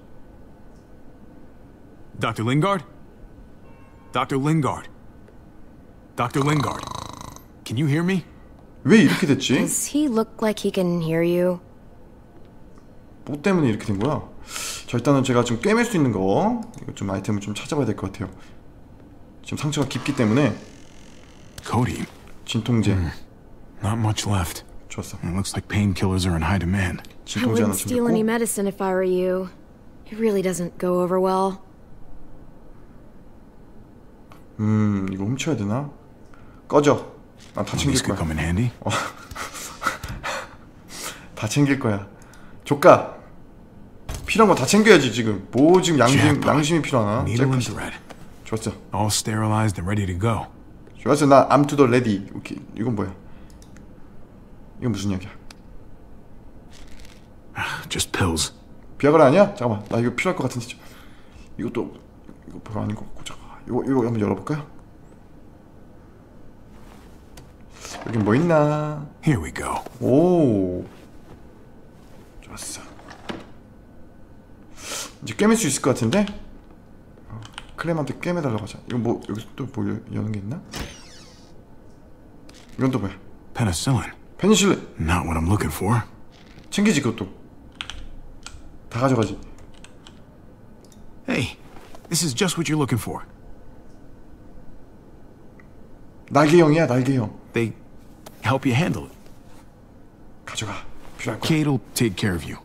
Doctor Lingard? Doctor Lingard. Doctor Lingard. Can you hear me? 왜 이렇게 됐지? Does he look like he can hear you? 뭐 때문에 이렇게 된 거야? 자, 일단은 제가 좀 꿰맬 수 있는 거 이거 좀 아이템을 좀 찾아봐야 될 것 같아요. 지금 상처가 깊기 때문에. Cody. 진통제. Mm, not much left. 좋았어. It looks like painkillers are in high demand. I wouldn't steal any medicine if I were you. It really doesn't go over well. 음, 이거 훔쳐야 되나? 꺼져. 난 다 챙길 거야. come in handy. 어. 다 챙길 거야. 조카. 필요한 거 다 챙겨야지 지금. 뭐 지금 양심 양심이 필요하나? 좋았어. All sterilized and ready to go. 좋았어. 나 I'm to the ready. 오케이. 이건 뭐야? 이건 무슨 약이야? Just pills. 비아그라 아니야? 잠깐만. 나 이거 필요할 것 같은데. 이것도 이거 별로 아닌 것 같고. 잠깐. 이거 이거 한번 열어볼까요? 여기 뭐 있나? Here we go. 오. 좋았어. 이제 꿰맬 수 있을 것 같은데? 어, 클램한테 꿰매달라고 하자. 이거 뭐 여기서 또 뭐 여는 게 있나? 이건 또 뭐야? Penicillin. 페니실린. Not what I'm looking for. 챙기지 그것도. 다 가져가지. Hey, this is just what you're looking for. 날개형이야, 날개형. They help you handle it. 가져가. 필요할 거야. Kate'll take care of you.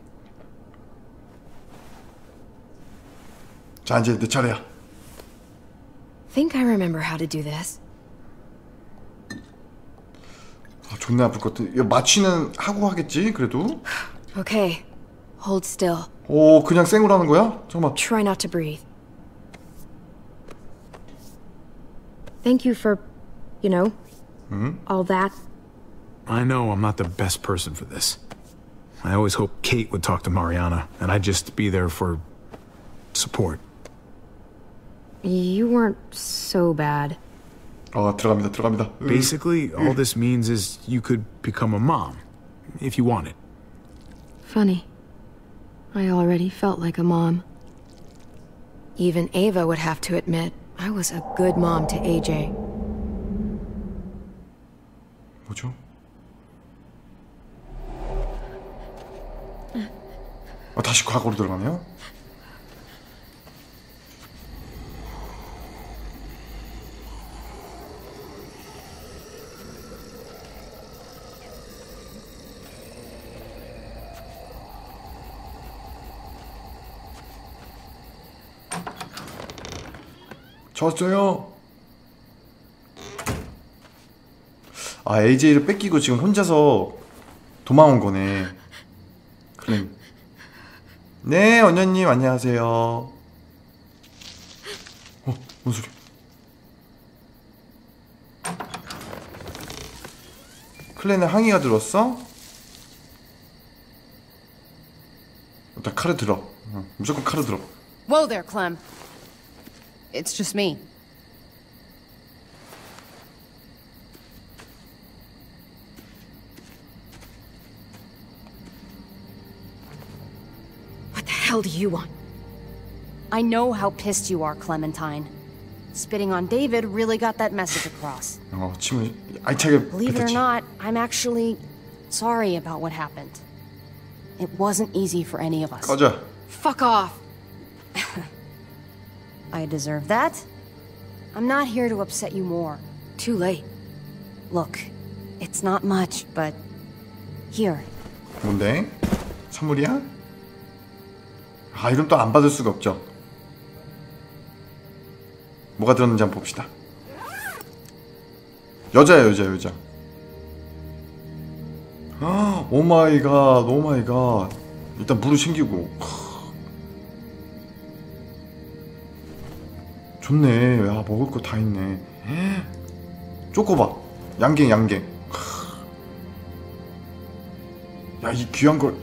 자, 이제 내 차례야. Think I remember how to do this. 아, 존나 아플 것 같아. 이거 마취는 하고 하겠지, 그래도. Okay, hold still. 오, 그냥 생으로 하는 거야? 잠깐만. Try not to breathe. Thank you for, you know, 음? all that. I know I'm not the best person for this. I always hoped Kate would talk to Mariana, and I'd just be there for support. You weren't so bad. 아, 들어갑니다, 들어갑니다. Basically, all this means is you could become a mom, if you wanted. Funny. I already felt like a mom. Even Ava would have to admit I was a good mom to A J. 뭐죠? 아, 다시 과거로 들어가네요? 졌어요. 아, 에이제이를 뺏기고 지금 혼자서 도망온 거네. 클램. 네, 언녀님 안녕하세요. 어, 뭔 소리? 클랜에 항의가 들었어? 일단 칼을 들어. 응, 무조건 칼을 들어. Whoa there, Clem. It's just me. What the hell do you want? I know how pissed you are, Clementine. Spitting on David really got that message across. 어, 침을 알차게 Believe it or 뱉었지. not, I'm actually sorry about what happened. It wasn't easy for any of us. 꺼져. Fuck off. I deserve that. I'm not here to upset you more. Too late. Look, it's not much, but here. 뭔데? 선물이야? 아, 이건 또 안 받을 수가 없죠. 뭐가 들었는지 한번 봅시다. 여자야, 여자, 여자. 오 마이 갓, 오 마이 갓. 일단 물을 챙기고. 좋네. 야, 먹을 거 다 있네. 쪼꼬바. 양갱, 양갱. 야, 이 귀한 걸.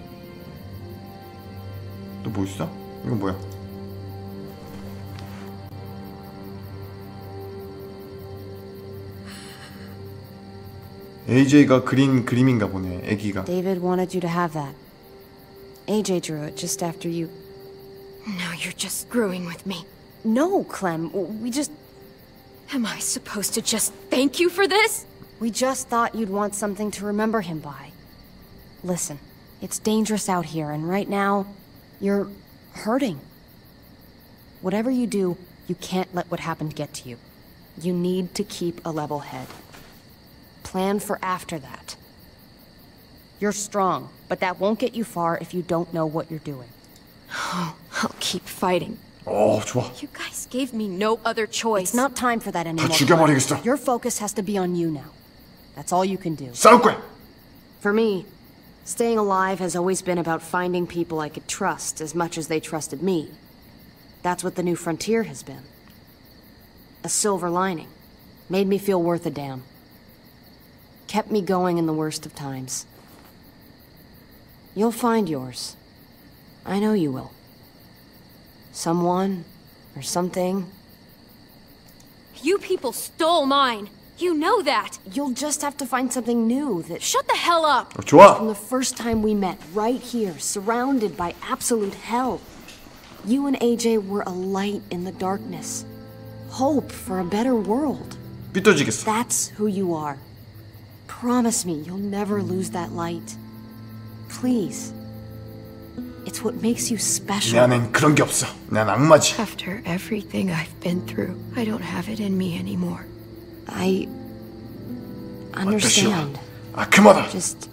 또 뭐 있어? 이건 뭐야? 에이제이가 그린 그림인가 보네. 애기가. David wanted you to have that. A J drew it just after you. Now you're just screwing with me. No, Clem. We just... Am I supposed to just thank you for this? We just thought you'd want something to remember him by. Listen, it's dangerous out here, and right now, you're hurting. Whatever you do, you can't let what happened get to you. You need to keep a level head. Plan for after that. You're strong, but that won't get you far if you don't know what you're doing. Oh, I'll keep fighting. 어, 좋아. You guys gave me no other choice. It's not time for that anymore. 다 죽여버리겠어. Your focus has to be on you now. That's all you can do. 싸울 거야. For me, staying alive has always been about finding people I could trust as much as they trusted me. That's what the New Frontier has been. A silver lining. Made me feel worth a damn. Kept me going in the worst of times. You'll find yours. I know you will. Someone, or something. You people stole mine. You know that. You'll just have to find something new that... Shut the hell up! 어, 좋아. From the first time we met, right here, surrounded by absolute hell. You and A J were a light in the darkness. Hope for a better world. 삐뚤어지겠어. That's who you are. Promise me you'll never lose that light. Please. It's what makes you special. 내 안엔 그런 게 없어. 난 악마지. After everything I've been through, I don't have it in me anymore. I understand. 악마다. Just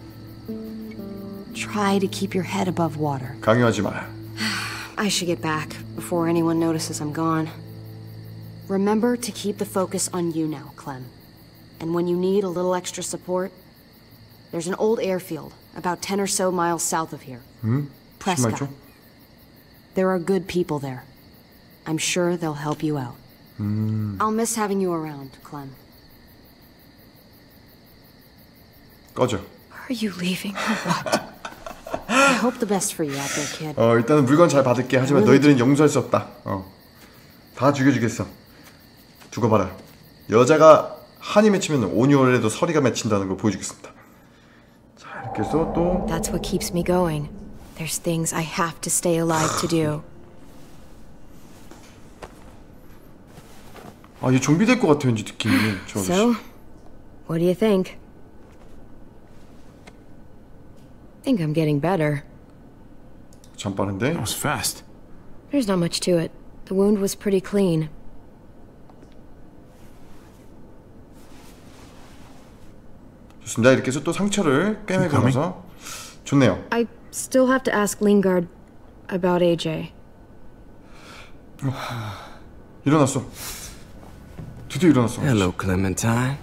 try to keep your head above water. 강요하지 마. I should get back before anyone notices I'm gone. Remember to keep the focus on you now, Clem. And when you need a little extra support, there's an old airfield about ten or so miles south of here. 응? Prescott. There are good people there. I'm sure they'll help you out. 음. I'll miss having you around, Clem. 꺼져. Are you leaving or what? I hope the best for you out there, kid. 어, 일단은 물건 잘 받을게. 하지만 너희들은 용서할 수 없다. 어. 다 죽여주겠어. 죽어봐라. 여자가 한이 맺히면 온유월에도 서리가 맺힌다는 걸 보여주겠습니다. 자, 이렇게 해서 또 That's what keeps me going. There's things I have to stay alive to do. 아, 얘 좀비 될 것 같아, 왠지 느낌이. 저 So, what do you think? Think I'm getting better. 참 빠른데? That was fast. There's not much to it. The wound was pretty clean. 좋습니다. 이렇게 해서 또 상처를 꿰매고 나서 좋네요. I still have to ask Lingard about A J. 일어났어. 드디어 일어났어. Hello, Clementine.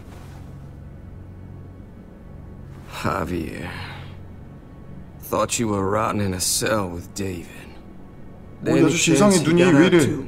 Javier. Thought you were rotting in a cell with David. 어, 이 아저씨 이상해. 눈이 왜 이래?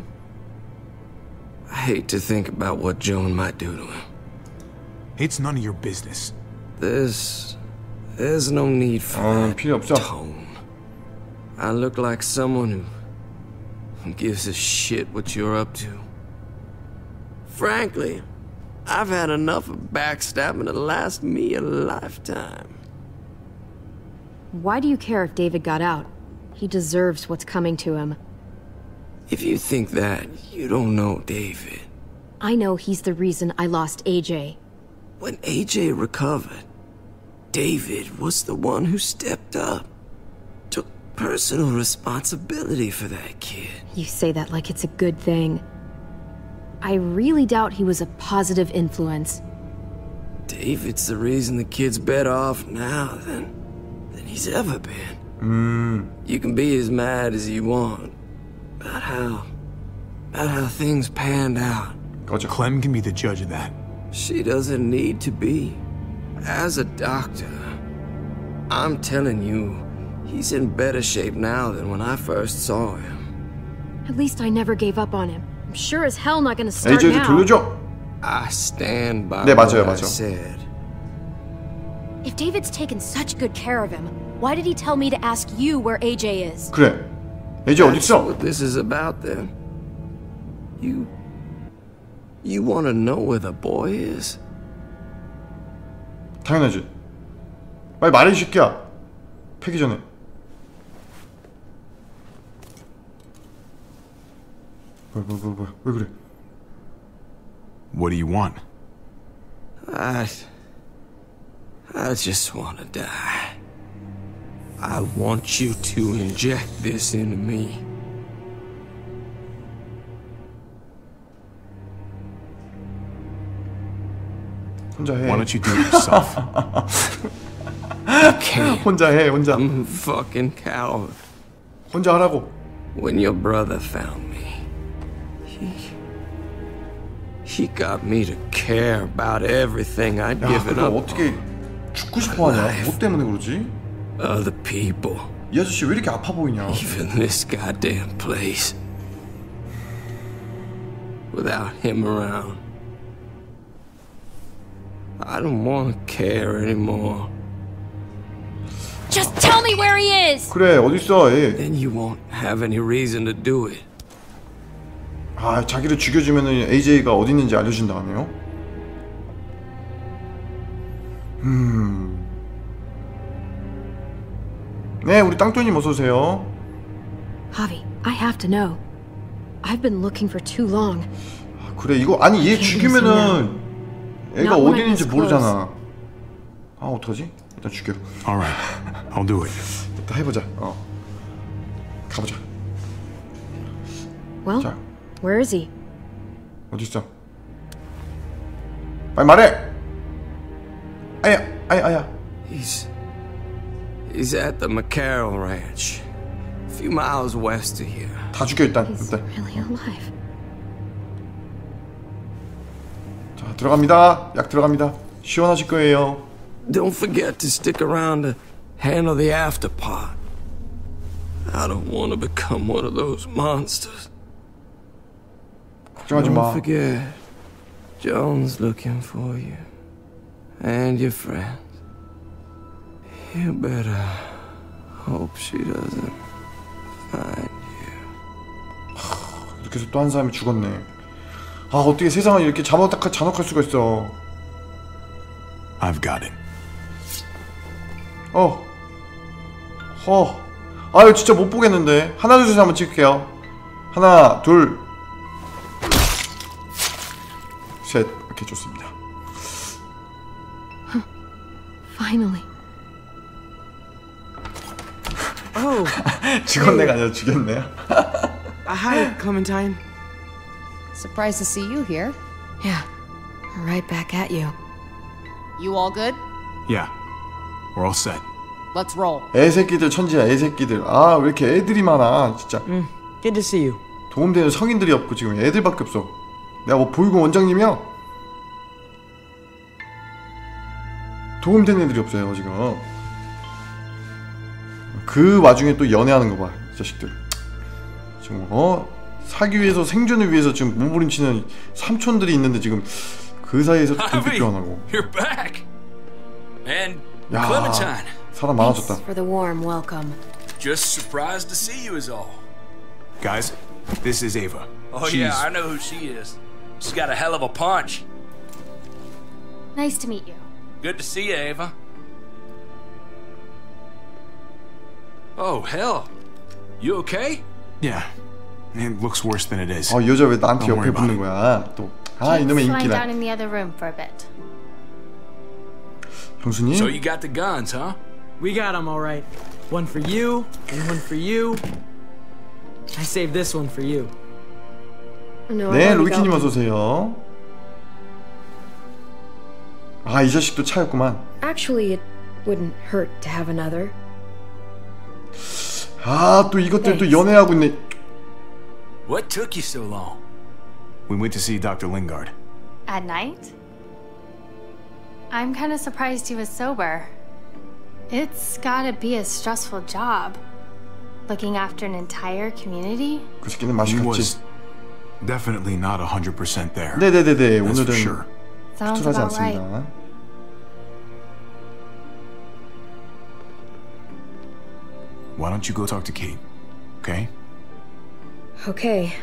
I hate to think about what Joan might do to him. It's none of your business. There's... there's no need for 어, 필요 없어. tone. I look like someone who... who gives a shit what you're up to. Frankly, I've had enough of backstabbing to last me a lifetime. Why do you care if David got out? He deserves what's coming to him. If you think that, you don't know David. I know he's the reason I lost A J. When A J recovered, David was the one who stepped up. Took personal responsibility for that kid. You say that like it's a good thing. I really doubt he was a positive influence. David's the reason the kid's better off now than, than he's ever been. Mm. You can be as mad as you want about how, about how things panned out. Gotcha. Clem can be the judge of that. She doesn't need to be. As a doctor, I'm telling you, he's in better shape now than when I first saw him. At least I never gave up on him. I'm sure as hell not gonna start 에이제이도 now. 돌려줘. I stand by 네, what 맞아요, I 맞아. said. If David's taken such good care of him, why did he tell me to ask you where A J is? 그래. 에이제이 어디 That's 있어? what this is about then. You... You want to know where the boy is? 당연하지. 빨리 말해 이 새끼야. 패기 전에. 뭐야 뭐야 뭐야 뭐야 왜 그래? What do you want? I... I just want to die. I want you to inject this into me. 혼자 해. Why don't you do it yourself? 혼자 해, 혼자. I'm a fucking coward. 혼자 하라고. When your brother found me, he... He got me to care about everything I'd 야, given 그거 up. 어떻게 죽고 싶어 하냐? 뭐 때문에 그러지? Other people. 이 아저씨 왜 이렇게 아파 보이냐? Even this goddamn place. Without him around. I don't want to care anymore. Just tell me where he is! 그래, 어디 있어? 얘. Then you won't have any reason to do it. 아, 자기를 죽여주면은 에이제이가 어디 있는지 알려준다네요. 음. 네, 우리 땅뚜님 어서 오세요. Javi, I have to know. I've been looking for too long. 아, 그래, 이거 아니 얘 죽이면은 애가 어디 있는지 모르잖아. 아, 어떡하지? 일단 죽여. Alright, I'll do it. 일단 해보자. 어. 가보자. Well, 자, where is he? 어디 있어? 빨리 말해. 아야, 아야, 아야. He's... He's at the McCarroll Ranch. A few miles west of here. 다 죽여 일단. He's 일단. really alive. 자, 들어갑니다. 약 들어갑니다. 시원하실 거예요. Don't forget to stick around to handle the afterpart. I don't want to become one of those monsters. 걱정하지 Don't 마. forget, Joan's looking for you. And your friends. You better hope she doesn't find you. 이렇게 해서 또 한 사람이 죽었네. 아, 어떻게 세상을 이렇게 잔혹할, 잔혹할 수가 있어. I've got it. 어. 허. 아유, 진짜 못 보겠는데. 하나, 둘, 셋 한번 찍을게요. 하나, 둘, 셋. 이렇게 좋습니다. Finally. Oh. 죽었네가 아니라 죽였네요. Uh, hi, Clementine. Surprised to see you here. Yeah, right back at you. You all good? Yeah, we're all set. Let's roll. 애새끼들 천지야, 애새끼들. 아, 왜 이렇게 애들이 많아, 진짜. Mm, good to see you. 도움되는 성인들이 없고 지금 애들밖에 없어. 내가 뭐 보육원 원장님이야? 도움되는 애들이 없어요 지금. 그 와중에 또 연애하는 거 봐, 이 자식들. 지금 어? 사기 위해서, 생존을 위해서 지금 몸부림치는 삼촌들이 있는데 지금 그 사이에서 돈도 교환하고. You're back. And 야, Clementine. 사람 많아졌다. Thanks for the warm welcome. Just surprised to see you is all. Guys, this is Ava. Oh She's... yeah, I know who she is. She's got a hell of a punch. Nice to meet you. Good to see you, Ava. Oh, hell. You okay? Yeah. It looks worse than it is. 어, 이 여자 왜 나한테 Don't 옆에 worry 붙는 about 거야? 또. 아, Jake's 이놈의 lying 인기라. down in the other room for a bit. So 형수님? you got the guns, huh? We got him all right. One for you, and one for you. I saved this one for you. No, 네, 로이키님 어서 오세요. 아, 이 자식도 차였구만. Actually, it wouldn't hurt to have another. 아, 또 이것들 또 연애하고 있네. What took you so long? We went to see Doctor Lingard. At night? I'm kind of surprised he was sober. It's gotta be a stressful job. Looking after an entire community? 그 새끼는 맛이 He 갔지. was definitely not one hundred percent there. 네네네네. That's for 오늘은 sure. Sounds 투하지 about right. 않습니다. Why don't you go talk to Kate, okay? Okay.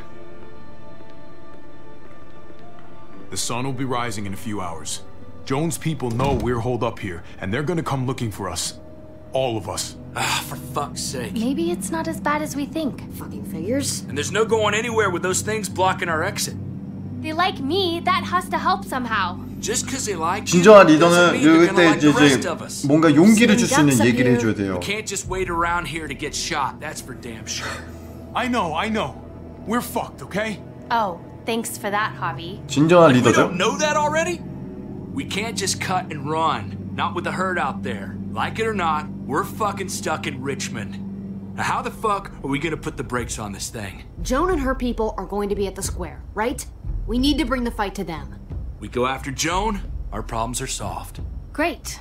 The sun will be rising in a few hours. Jones' people know we're holed up here, and they're gonna come looking for us. All of us. Ah, for fuck's sake. Maybe it's not as bad as we think. Fucking figures. And there's no going anywhere with those things blocking our exit. They like me, that has to help somehow. Just because they like you 진정한 doesn't 리더는 mean they're 그때 gonna like 이제, the rest 이제 of us. 뭔가 용기를 줄 수 있는 얘기를 해줘야 돼요. We can't just wait around here to get shot. That's for damn sure. I know, I know. We're fucked, okay? Oh, thanks for that, Javi. 진정한 Like, we 리더죠. don't know that already? We can't just cut and run. Not with the herd out there. Like it or not, we're fucking stuck in Richmond. Now how the fuck are we gonna put the brakes on this thing? Joan and her people are going to be at the square, right? We need to bring the fight to them. We go after Joan, our problems are solved. Great.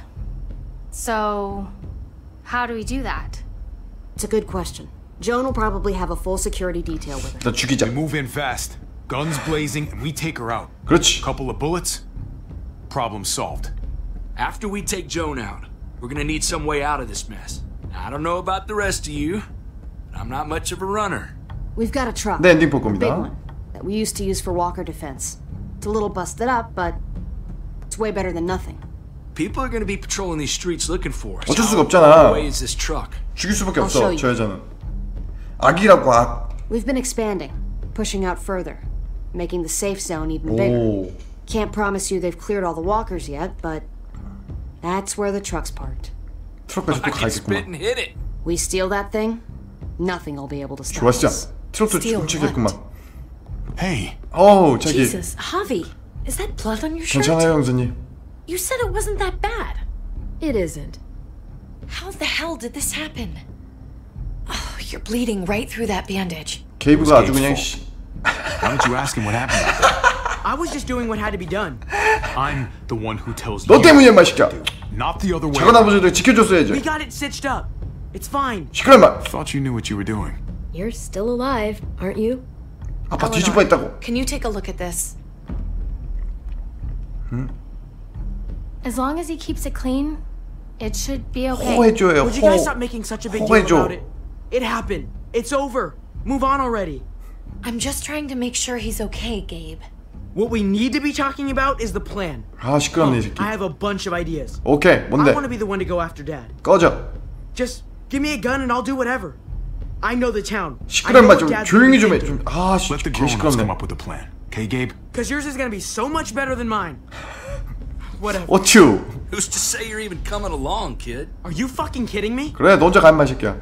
So, how do we do that? It's a good question. Joan will probably have a full security detail with her. 일단 죽이자. We move in fast. Guns blazing, and we take her out. 그렇지. Couple of bullets, problem solved. After we take Joan out, we're gonna need some way out of this mess. Now, I don't know about the rest of you, but I'm not much of a runner. We've got a truck. 네, 엔딩 볼 Big 겁니다. one that we used to use for walker defense. It's a little busted up, but it's way better than nothing. People are gonna be patrolling these streets looking for us. 어쩔 수가 How 없잖아. far away is this truck? 죽일 수밖에 I'll show 없어. you. 저 여자는. 악이라고 악. We've been expanding, pushing out further, making the safe zone even bigger. 오. Can't promise you they've cleared all the walkers yet, but that's where the truck's parked. 트럭까지 또 I can spit 가야겠구만. and hit it. We steal that thing, nothing will be able to stop 좋았어. us. 트럭도 Steal 훔치겠구만. Hey. 어우, 자기. Jesus, Javi, is that blood on your shirt? 괜찮아요, 형수님. You said it wasn't that bad. It isn't. How the hell did this happen? Oh, you're bleeding right through that bandage. 게이브가 아주 그냥 씨. Why don't you ask him what happened out there? I was just doing what had to be done. I'm the one who tells 너 you. 때문이야, 마 시켜. Not the other way. 작은 아버지도 지켜줬어야지. We got it stitched up. It's fine. 시끄러 마. Thought you knew what you were doing. You're still alive, aren't you? 아빠 뒤집어 있다고. Can you take a look at this? As long as he keeps it clean, it should be okay. 호해줘요. Would you guys 호. stop making such a big deal 호해줘. about it? It happened. It's over. Move on already. I'm just trying to make sure he's okay, Gabe. What we need to be talking about is the plan. 아 시끄럽네 이 새끼. I have a bunch of ideas. 오케이, I 뭔데? want to be the one to go after Dad. 꺼져. Just give me a gun and I'll do whatever. I know the town. 시끄러 마 좀 조용히 좀 해. 좀 아, 씨, Let the 개 grown-ups come 시끄럽네. up with a plan. Okay, Gabe? Cause yours is gonna be so much better than mine. Whatever. 어쭈. Who's to say you're even coming along, kid? Are you fucking kidding me? 그래, 너 혼자 가만 새끼야.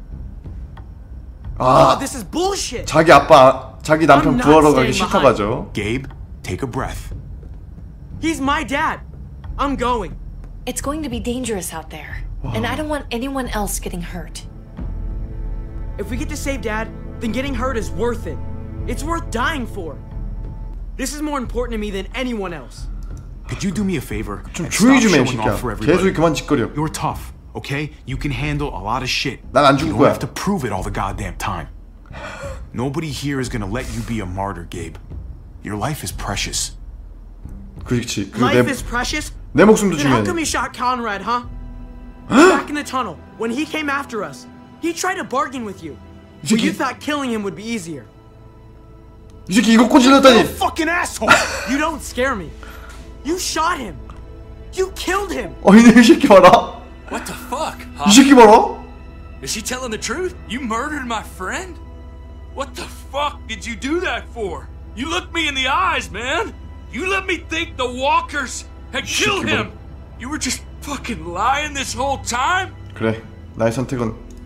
Oh, 아, this is bullshit. 자기 아빠, 자기 남편 I'm not 구하러 가기 staying 싫다고 behind. 하죠. Gabe, take a breath. He's my dad. I'm going. It's going to be dangerous out there, and I don't want anyone else getting hurt. If we get to save Dad, then getting hurt is worth it. It's worth dying for. This is more important to me than anyone else. Could you do me a favor? 좀 and 조용히 stop 좀 해, showing off for 새끼야. everybody? 개소리 그만 짓거려. You're tough, okay? You can handle a lot of shit. 난 안 You 죽을 don't 거야. have to prove it all the goddamn time. Nobody here is gonna let you be a martyr, Gabe. Your life is precious. 그렇지. 그리고 Life 내, is precious? 내 목숨도 Then how 중요해. come you shot Conrad, huh? Back in the tunnel, when he came after us, he tried to bargain with you. But you thought killing him would be easier. 이 새끼 이거 꼬질렀다니. Fucking asshole! You don't scare me. You shot him. You killed him. 어이네 이 새끼 봐라. What the fuck? 이 새끼 봐라. Is she telling the truth? You murdered my friend? What the fuck did you do that for? You looked me in the eyes, man. You let me think the walkers had killed him. You were just fucking lying this whole time? 그래, 나의 선택은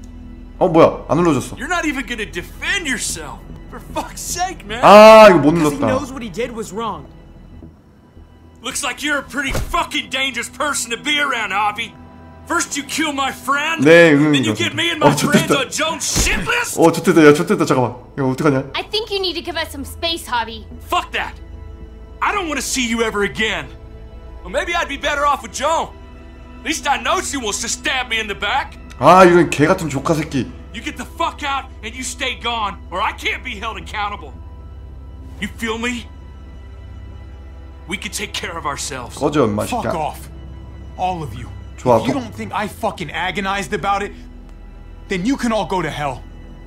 어 뭐야 안 눌러줬어. You're not even gonna defend yourself. For fuck's sake, man. 아 이거 못 Because he 눌렀다. knows what he did was wrong. Looks like you're a pretty fucking dangerous person to be around, Hobby. First you kill my friend, 네 then 응응이. you get me and my 어 friends 좋댔다. on Jones' shit list? 어 좋댔다 야 좋댔다 잠깐만. 이거 어떡하냐? I think you need to give us some space, Hobby. Fuck that. I don't want to see you ever again. Well, maybe I'd be better off with Joan. At least I know she wants to stab me in the back. 아 이런 개 같은 조카 새끼. You get the fuck out and you stay gone, or I can't be held accountable. You feel me? We can take care of ourselves. 꺼져 엄마 Fuck 새끼야. off. All of you. 좋아. If you don't think I fucking agonized about it, then you can all go to hell.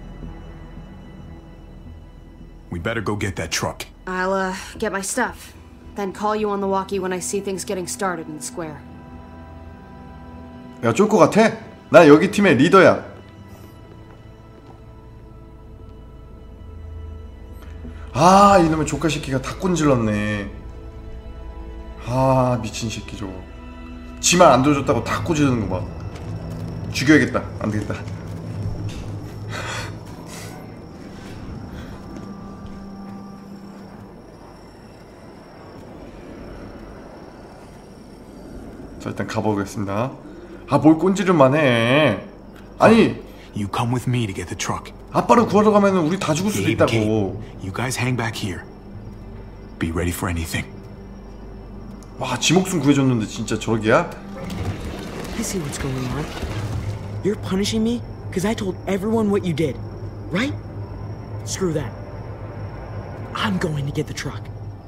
We better go get that truck. I'll, uh, get my stuff. Then call you on the walkie when I see things getting started in the square. 야 쫄 것 같아? 나 여기 팀의 리더야. 아 이놈의 조카 새끼가 다 꼰질렀네. 아 미친 새끼 저거. 지만 안 들어줬다고 다 꼬지르는 거 봐. 죽여야겠다. 안 되겠다. 자 일단 가보겠습니다. 아 뭘 꼰지를만 해. 아니 You come with me to get the truck. 아빠를 구하러 가면 우리 다 죽을 수도 Gabe, Kate, 있다고. you guys hang back here. Be ready for anything. 와 지 목숨 구해줬는데 진짜 저기야? I see what's going on. You're punishing me because I told everyone what you did, right? Screw that. I'm going to get the truck.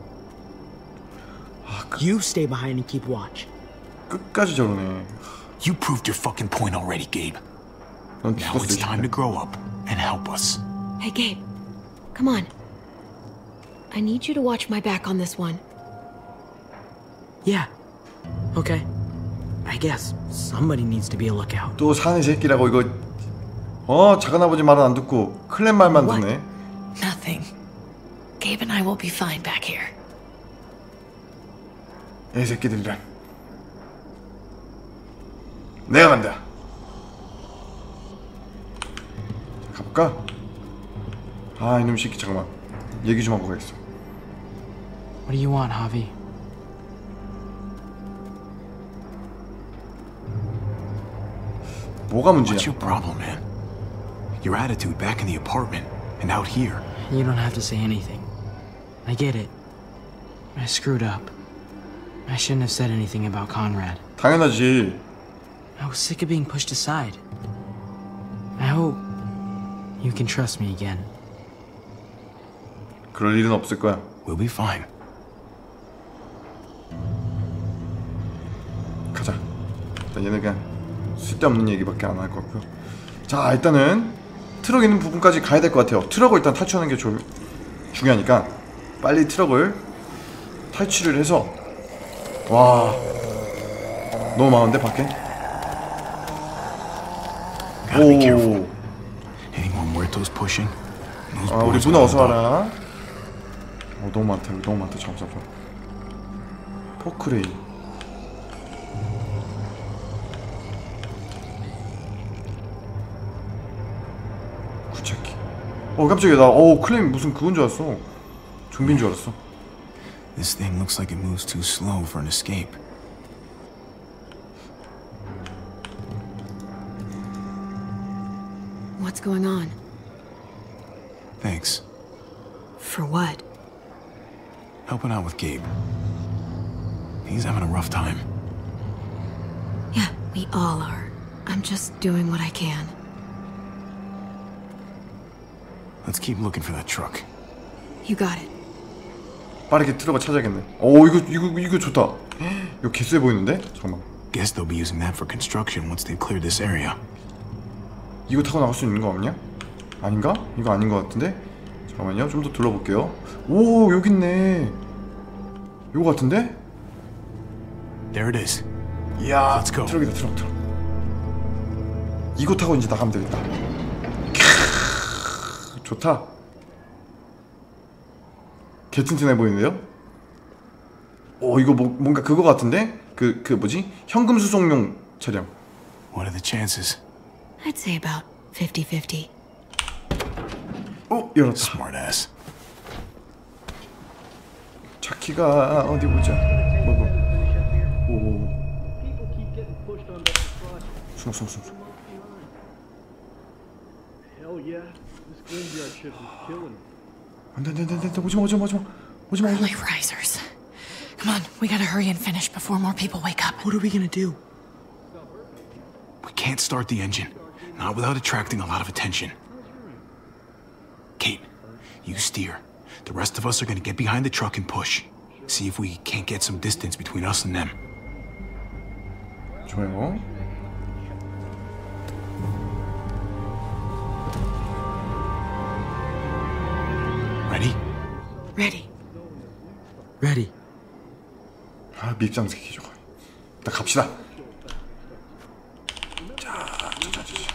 You stay behind and keep watch. 끝까지 저러네. You proved your fucking point already, Gabe. 넌 Now 죽었어. it's time to grow up and help us. Hey, Gabe. Come on. I need you to watch my back on this one. Yeah. Okay. I guess somebody needs to be a lookout. 또 사내 새끼라고 이거 어 작은아버지 말은 안 듣고 클랜 말만 듣네. Nothing. Gabe and I will be fine back here. 애 새끼들이란. 내가 간다. 가볼까? 아 이놈 새끼 잠깐만 얘기 좀 하고 가겠어. What do you want, Javi? 뭐가 문제야? What's your problem, man? Your attitude back in the apartment and out here. You don't have to say anything. I get it. I screwed up. I shouldn't have said anything about Conrad. 당연하지. I was sick of being pushed aside. I hope you can trust me again. 그럴 일은 없을 거야. We'll be fine. 가자. 일단 얘는 그냥 쓸데없는 얘기밖에 안 할 것 같고요. 자 일단은 트럭 있는 부분까지 가야 될 것 같아요. 트럭을 일단 탈출하는 게 조, 중요하니까 빨리 트럭을 탈출을 해서. 와 너무 많은데 밖에? Gotta be careful. Any more muertos pushing? Those 아 우리 boys 누나 will 어서 hold 와라. 어 너무 많다. 여기 너무 많다. 잠깐 잠깐. 포크레인. 구체키. 어 깜짝이야. 나 어 클레임 무슨 그건 줄 알았어. 좀비인 줄 알았어. This thing looks like it moves too slow for an escape. What's going on? Thanks. For what? Helping out with Gabe. He's having a rough time. Yeah, we all are. I'm just doing what I can. Let's keep looking for that truck. You got it. 빠르게 트럭을 찾아야겠네. 오 이거 이거 이거 좋다. 이거 개쎄 보이는데? 잠깐만. Guess they'll be using that for construction once they've cleared this area. 이거 타고 나갈 수 있는 거 없냐? 아닌가? 이거 아닌 것 같은데? 잠깐만요. 좀 더 둘러볼게요. 오 여기 있네. 이거 같은데? There it is. 이야 Let's go. 트럭이다 트럭 트럭. 이거 타고 이제 나가면 되겠다. 캬, 좋다. 개튼튼해 보이는데요? 오 이거 뭐, 뭔가 그거 같은데? 그, 그 뭐지? 현금 수송용 차량. What are the chances? I'd say about fifty fifty. 어, 열었다. Smart ass. 차 키가 어디 보자. 뭐고? 오. 숨어 숨어 숨어. 안돼 안돼 안돼 안돼 오지마 오지마 오지마 오지마 오지마. Early risers. Come on, we gotta hurry and finish before more people wake up. What are we gonna do? We can't start the engine. Not without attracting a lot of attention. Kate, you steer. The rest of us are gonna get behind the truck and push. See if we can't get some distance between us and them. 좋아요. Ready? Ready. Ready. 아, 밉장 새끼 저거. 일단 갑시다. 자, 자, 자, 자.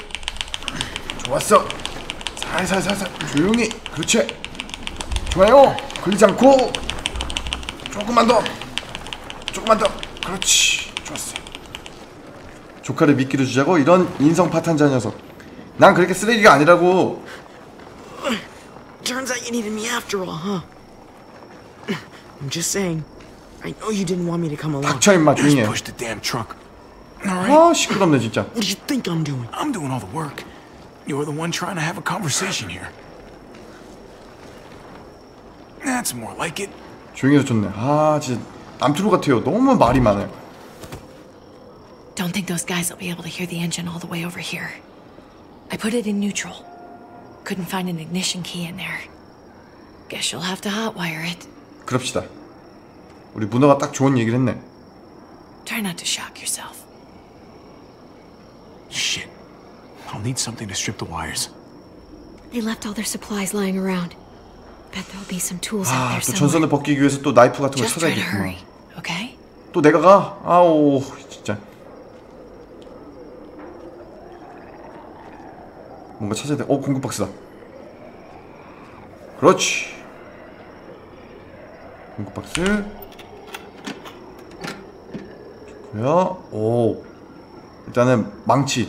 좋았어. 살살살살 조용히. 그렇지. 좋아요. 걸리지 않고. 조금만 더. 조금만 더. 그렇지. 좋았어. 조카를 미끼로 주자고 이런 인성 파탄자 녀석. 난 그렇게 쓰레기가 아니라고. Turns out you needed me after all, huh? I'm just saying. I know you didn't want me to come along. 닥쳐 임마 조용히 해. Push the damn truck. All right. 아 시끄럽네 진짜. What do you think I'm doing? I'm doing all the work. You're the one trying to have a conversation here. That's more like it. 조용히 해서 좋네. 아 진짜 남투루 같아요. 너무 말이 많아요. Don't think those guys will be able to hear the engine all the way over here. I put it in neutral. Couldn't find an ignition key in there. Guess you'll have to hotwire it. 그럽시다. 우리 문어가 딱 좋은 얘기를 했네. Try not to shock yourself. Shit. I'll need something to strip the wires. They left all their supplies lying around. Bet there'll be some tools out 아, there 또 somewhere. 전선을 벗기기 위해서 또 나이프 같은 걸 Just try to 찾아야겠구나. hurry, okay? 또 내가 가? 아오 진짜. 뭔가 찾아야 돼. 어 공급 박스다. 그렇지. 공급 박스. 좋고요. 오. 일단은 망치.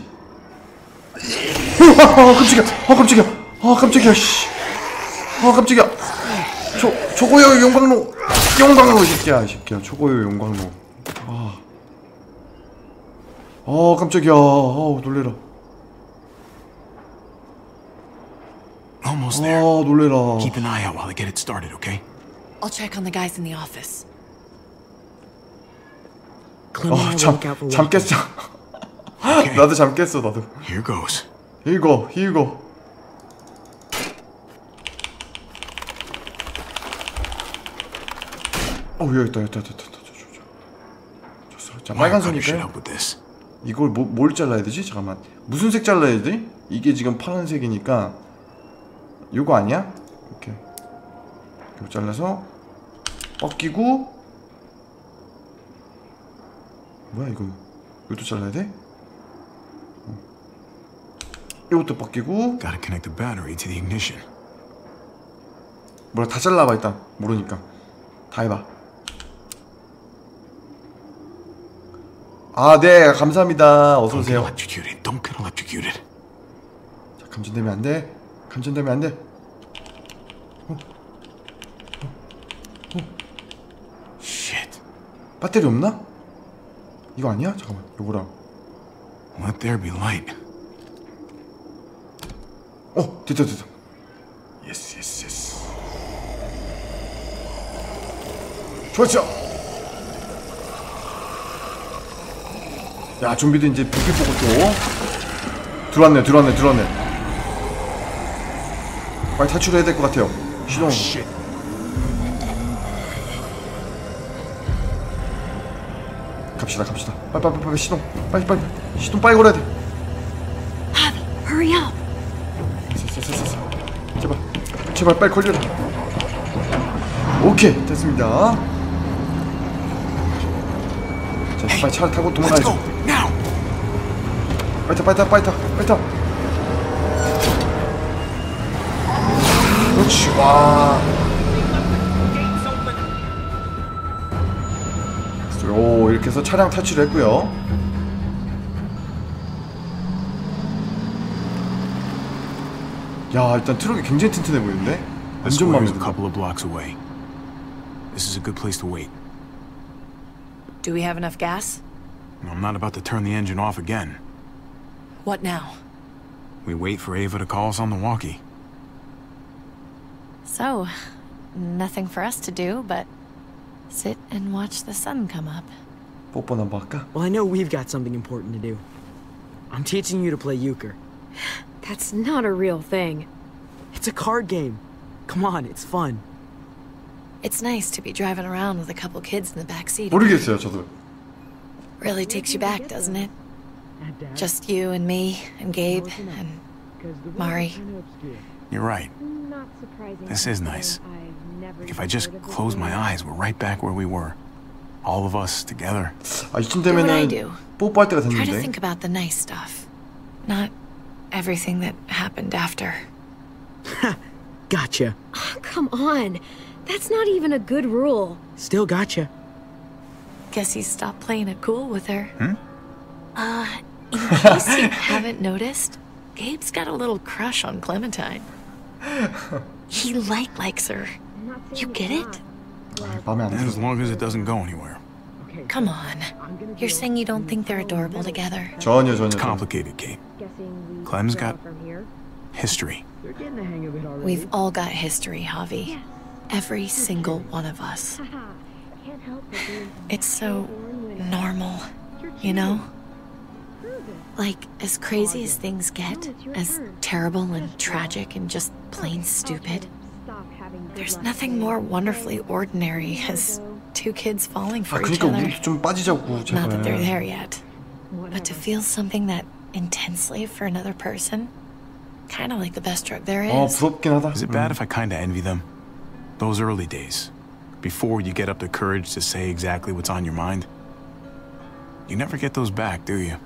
아 깜짝이야. 아 깜짝이야. 아 깜짝이야. 씨. 아 깜짝이야. 초 초고요 용광로. 용광로 이 새끼야 이 새끼야. 초고요 용광로. 아. 아 깜짝이야. 아 놀래라. Almost there. 아 놀래라. Keep an eye out while I get it started, okay? I'll check on the guys in the office. 아, 잠, 잠 깼어. 나도 잠 깼어, 나도. Here goes. Here go, here go. 어, 여기 있다, 여기 있다, 여기 있다, 여기 있다. 좋았어. 자, 빨간 선이니까요. 이걸 뭐, 뭘 잘라야 되지? 잠깐만. 무슨 색 잘라야 돼? 이게 지금 파란색이니까 요거 아니야? 이렇게 이거 잘라서 벗기고. 뭐야 이거? 이것도 잘라야 돼? 어. 이것도 벗기고. Gotta connect the battery to the ignition. 뭐라 다 잘라봐 일단. 모르니까 다 해봐. 아, 네, 감사합니다. 어서 오세요. Electrocuted. Don't get electrocuted. 자, 감전되면 안 돼. 감전되면 안 돼. 어. 어. 어. Shit. 배터리 없나? 이거 아니야? 잠깐만. 요거랑. Let there be light. 어, 됐다, 됐다. 예스, 예스, 예스. 좋았죠? 야, 좀비도 이제 불빛 보고 또 들어왔네, 들어왔네, 들어왔네. 빨리 탈출해야 될 것 같아요. 시동. 갑시다, 갑시다. 빨리, 빨리, 빨리, 시동. 빨리, 빨리, 시동 빨리 걸어야 돼. Javi, hurry up. 됐어, 됐어, 됐어. 제발, 제발 빨리 걸려라. 오케이, 됐습니다. 자, 빨리 차를 타고 도망가야죠. 빨리 타, 빨리 타, 빨리 타, 빨리 타. 그렇지, 와. 오, 이렇게 해서 차량 탈출을 했고요. 야, 일단 트럭이 굉장히 튼튼해 보이는데? The 완전 마음에 square's a 든다. couple of blocks away. This is a good place to wait. Do we have enough gas? I'm not about to turn the engine off again. What now? We wait for Ava to call us on the walkie. So, nothing for us to do but sit and watch the sun come up. 뽀뽀나 한번 할까? Well, I know we've got something important to do. I'm teaching you to play euchre. That's not a real thing. It's a card game. Come on, it's fun. It's nice to be driving around with a couple kids in the back seat. 모르겠어요, 저도. Really takes you back, doesn't it? Just you and me and Gabe and Mari. You're right. This is nice. Like if I just close my eyes, we're right back where we were. All of us together. 아, 이쯤 Do what I 되면은 do. 뽀뽀할 때가 Try to 됐는데. think about the nice stuff, not everything that happened after. Gotcha. Oh, come on. That's not even a good rule. Still gotcha. Guess he stopped playing it cool with her. Hmm? Uh, in case you haven't noticed, Gabe's got a little crush on Clementine. He like likes her. You get it? 마음에 안 As 들어. long as it doesn't go anywhere. Come on. You're saying you don't think they're adorable together? 전혀 전혀. It's complicated, Kate. Clem's got history. We've all got history, Javi. Every single one of us. It's so normal, you know? Like, as crazy as things get, as terrible and tragic and just plain stupid, there's nothing more wonderfully ordinary as two kids falling 아, for each 그러니까 other. 우리 좀 빠지자고 Not that they're 제발. there yet. But to feel something that intensely for another person, kind of like the best drug there 어, is. 부럽긴 하다. Is it bad if I kinda envy them? Those early days, before you get up the courage to say exactly what's on your mind. You never get those back, do you?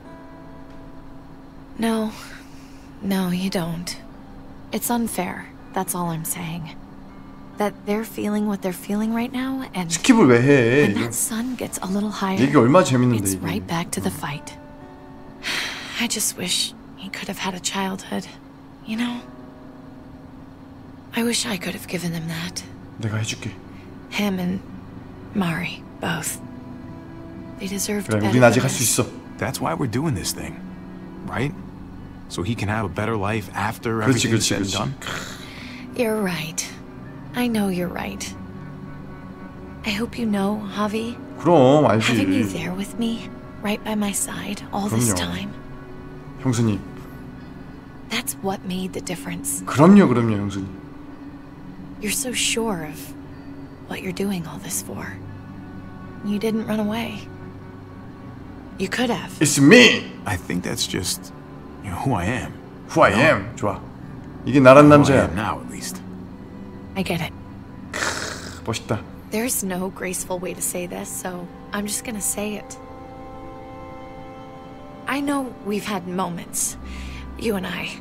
No. No, you don't. It's unfair. That's all I'm saying. That they're feeling what they're feeling right now, and 스킵을 왜 해? when that sun gets a little higher, 얘기 얼마나 재밌는데 it's 이게. right back to the fight. I just wish he could have had a childhood, you know? I wish I could have given them that. 내가 해줄게. Him and Mari, both. They deserved 그래, better 우린 아직 than 할 수 this. 있어. That's why we're doing this thing, right? So he can have a better life after 그렇지, everything's 그렇지, said and 그렇지. done. You're right. I know you're right. I hope you know, Javi. 그럼 Having you 알지. there with me, right by my side, all this 그럼요. time, 형수님. that's what made the difference. 그럼요, 그럼요, 형수님. You're so sure of what you're doing all this for. You didn't run away. You could have. It's me. I think that's just, you know, who I am. Who I am. 좋아. 이게 나란 Who I 남자야. am now, at least. I get it. 멋있다. There's no graceful way to say this, so I'm just gonna say it. I know we've had moments, you and I.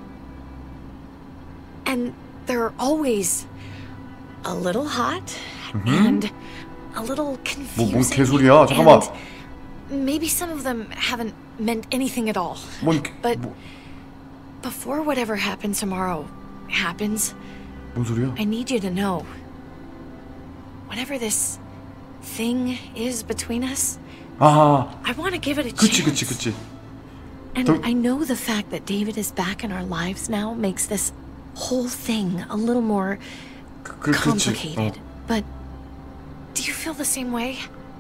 And they're always a little hot Mhm. and a little 뭐, 뭔 confusing. 개소리야? 잠깐만. And maybe some of them haven't meant anything at all. 뭔, But before whatever happens tomorrow happens, 뭔 소리야? I need you to know. Whatever this thing is between us, 아, I want to give it a 그치, chance. 그치, 그치. And 더- I know the fact that David is back in our lives now makes this whole thing a little more 그, 그치. complicated. 어. But do you feel the same way?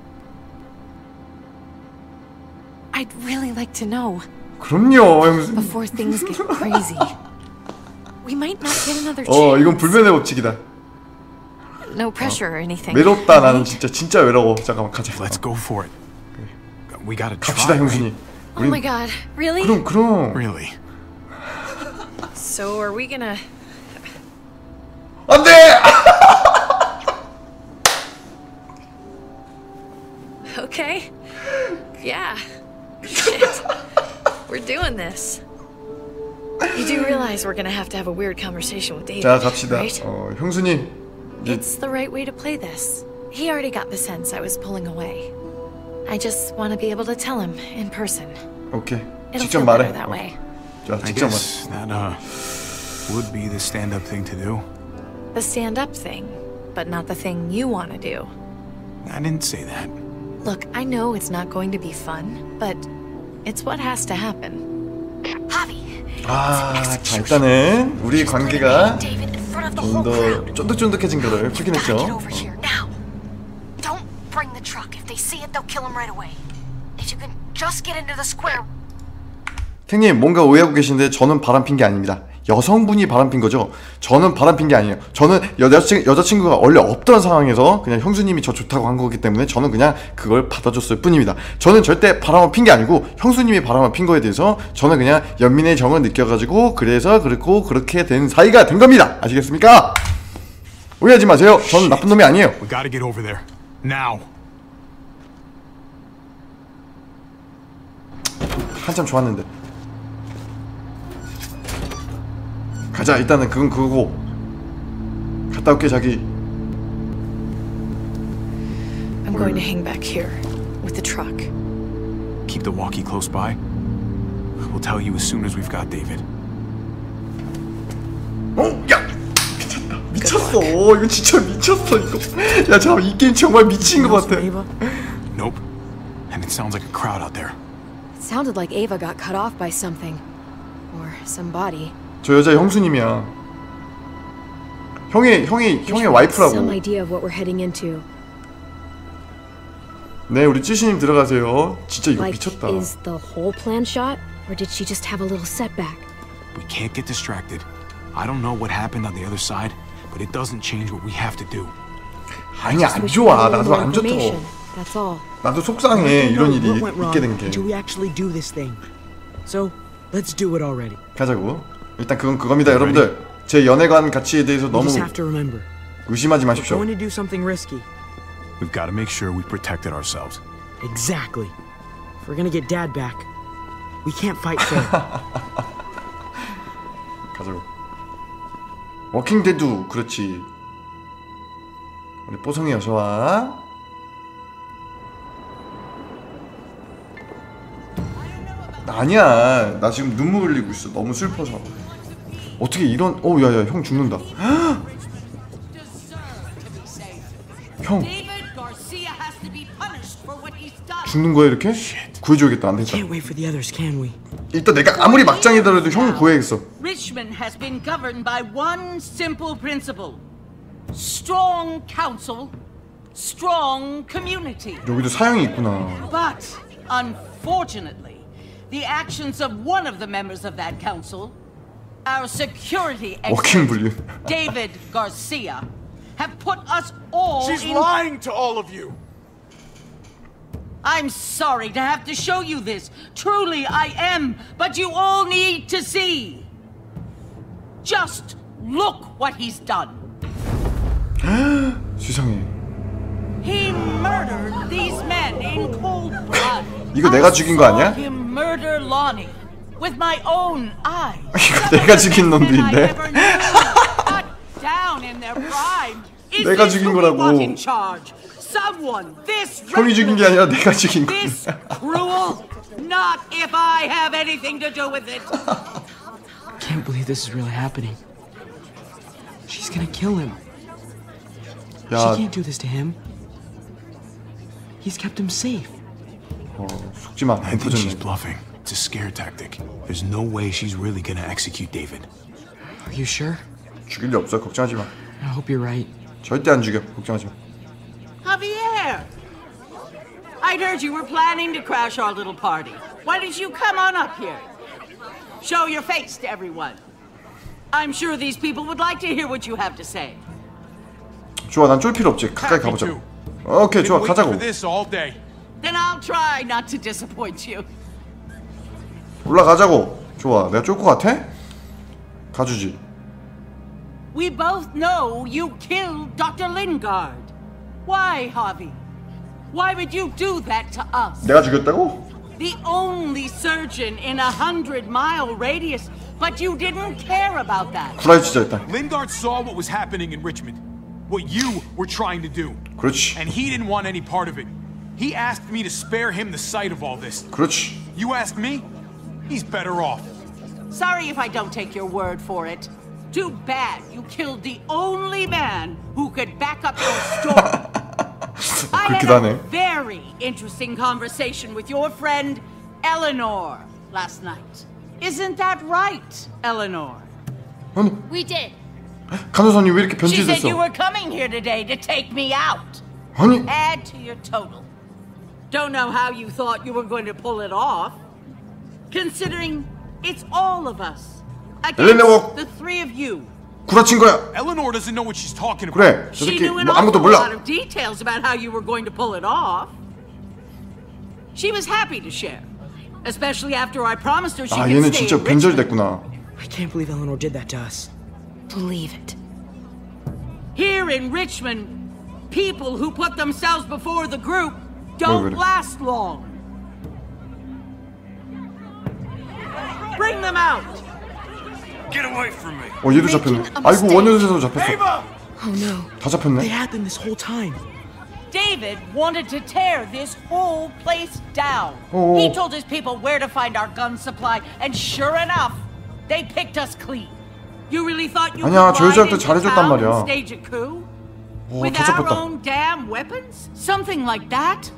I'd really like to know 그럼요, 형수님. before things get crazy. We might not get another chance. 어, 이건 불변의 법칙이다. No pressure or anything. 외롭다, 나는 진짜 진짜 외로워. 잠깐만 가자. Let's go for it. We gotta 갑시다, try. 형수님. Oh my god, really? 그럼 그럼. Really? So are we gonna... 안 돼! Okay. Yeah. Shit. We're doing this. You do realize we're gonna have to have a weird conversation with David, 자, 갑시다. right? 어, 형수님. 이제 It's the right way to play this. He already got the sense I was pulling away. I just want to be able to tell him in person. 오케이. It'll 직접 feel 말해. better that 어. way. 자, I 직접 guess 말해. that uh would be the stand-up thing to do. The stand-up thing, but not the thing you want to do. I didn't say that. Look, I know it's not going to be fun, but it's what has to happen. 아, 자 일단은 우리 관계가 좀 더 쫀득쫀득해진 거를 확인했죠. Don't bring the truck. If they see it, they'll kill him right away. If you can just get into the square. 탱님 뭔가 오해하고 계신데 저는 바람핀 게 아닙니다. 여성분이 바람핀 거죠. 저는 바람핀 게 아니에요. 저는 여자친, 여자친구가 원래 없던 상황에서 그냥 형수님이 저 좋다고 한 거기 때문에 저는 그냥 그걸 받아줬을 뿐입니다. 저는 절대 바람을 핀 게 아니고 형수님이 바람을 핀 거에 대해서 저는 그냥 연민의 정을 느껴가지고 그래서 그렇고 그렇게 된 사이가 된 겁니다. 아시겠습니까? 오해하지 마세요. 저는 나쁜 놈이 아니에요. We gotta get over there. Now. 한참 좋았는데. 가자. 일단은 그건 그거고. 갔다 올게 자기. I'm going to hang back here with the truck. Keep the walkie close by. We'll tell you as soon as we've got David. 어? 야! 미쳤다. 미쳤어. 이거 진짜 미쳤어 이거. 야 잠깐 이 게임 정말 미친 것 같아. Nope. And it sounds like a crowd out there. It sounded like Ava got cut off by something. Or somebody. 저 여자 형수님이야. 형의 형의 형의 와이프라고. Some idea of what we're heading into. 네, 우리 찌시님 들어가세요. 진짜 이거 Like, 미쳤다. is the whole plan shot, or did she just have a little setback? We can't get distracted. I don't know what happened on the other side, but it doesn't change what we have to do. 아니 안 좋아. 나도 안 좋다. That's all. 나도 속상해. 이런 일이 있게 된 게. Until we actually do this thing. So, let's do it already. 가자고. 일단 그건 그겁니다, 여러분들. 제 연애관 가치에 대해서 We 너무 just have to remember. 의심하지 We're 마십시오. going to do something risky. We've got to make sure we protected ourselves. Exactly. If we're gonna get Dad back, we can't fight fair. 가자고. 워킹 데드 그렇지. 우리 뽀송이 어서 와. 아니야. 나 지금 눈물 흘리고 있어. 너무 슬퍼서. 어떻게 이런? 어, 야야, 형 죽는다. 형. 죽는 거야 이렇게? 구해줘야겠다. 안 되겠다. Can't wait for the others, can we? 일단 내가 아무리 막장이더라도 형 구해야겠어. Richmond has been governed by one simple principle. Strong council, strong community. 여기도 사형이 있구나. But unfortunately, the actions of one of the members of that council, our security 워킹 expert, 불륜. David Garcia, have put us all She's in... lying to all of you. I'm sorry to have to show you this. Truly, I am. But you all need to see. Just look what he's done. 세상에. He murdered these men in cold blood. 이거 내가 죽인 거 아니야? I saw him murder Lonnie with my own eyes. 이거 내가 죽인 놈들인데. Down in their prime. Is 내가 this 죽인 who we 거라고. want in charge? Someone this 형이 죽인 게 아니라 내가 죽인 거. this cruel? Not if I have anything to do with it. Can't believe this is really happening. She's gonna kill him. 야. She can't do this to him. He's kept him safe. 어, 속지 마. I think she's bluffing. It's a scare tactic. There's no way she's really gonna execute David. Are you sure? 죽일 리 없어. 걱정하지 마. I hope you're right. 절대 안 죽여. 걱정하지 마. Javier! I'd heard you were planning to crash our little party. Why don't you come on up here? Show your face to everyone. I'm sure these people would like to hear what you have to say. 좋아, 난 쫄 필요 없지. 가까이 가보자. 오케이, 좋아, 가자고. Then I'll try not to disappoint you. 올라가자고. 좋아, 내가 쫄 것 같아? 가주지. We both know you killed Doctor Lingard. Why, Javi? Why would you do that to us? 내가 죽였다고? The only surgeon in a hundred mile radius, but you didn't care about that. 구라이 치자 일단. Lingard saw what was happening in Richmond. What you were trying to do. 그렇지. And he didn't want any part of it. He asked me to spare him the sight of all this. 그렇지. You ask me? He's better off. Sorry if I don't take your word for it. Too bad you killed the only man who could back up your story. I had 그렇기도 하네. a very interesting conversation with your friend Eleanor last night. Isn't that right, Eleanor? 아니, We did. 간호사님 왜 이렇게 She said you 변질됐어? were coming here today to take me out. 아니, Add to your total. Don't know how you thought you were going to pull it off, considering it's all of us 엘레노어 against the three of you. 구라친 거야. Eleanor doesn't know what she's talking about. 그래, 저 She 새끼 knew an 뭐 아무것도 awful lot 몰라. of details about how you were going to pull it off. She was happy to share, especially after I promised her she 아, could 얘는 stay 진짜 in Richmond. 변절됐구나. I can't believe Eleanor did that to us. Believe it. Here in Richmond, people who put themselves before the group 왜 don't 그래? last long. Bring them out. Get away from me. 어, 얘도 잡혔네. 아이고, 원효대사도 잡혔어. Oh no. 다 잡혔네. They had them this whole time. David wanted to tear this whole place down. Oh. He told his people where to find our gun supply, and sure enough, they picked us clean. You really thought you 아니야, 저 could ride 여자한테 into 잘해줬단 town 말이야. and stage a coup? 오, With 다 our 잡혔다. own damn weapons? Something like that?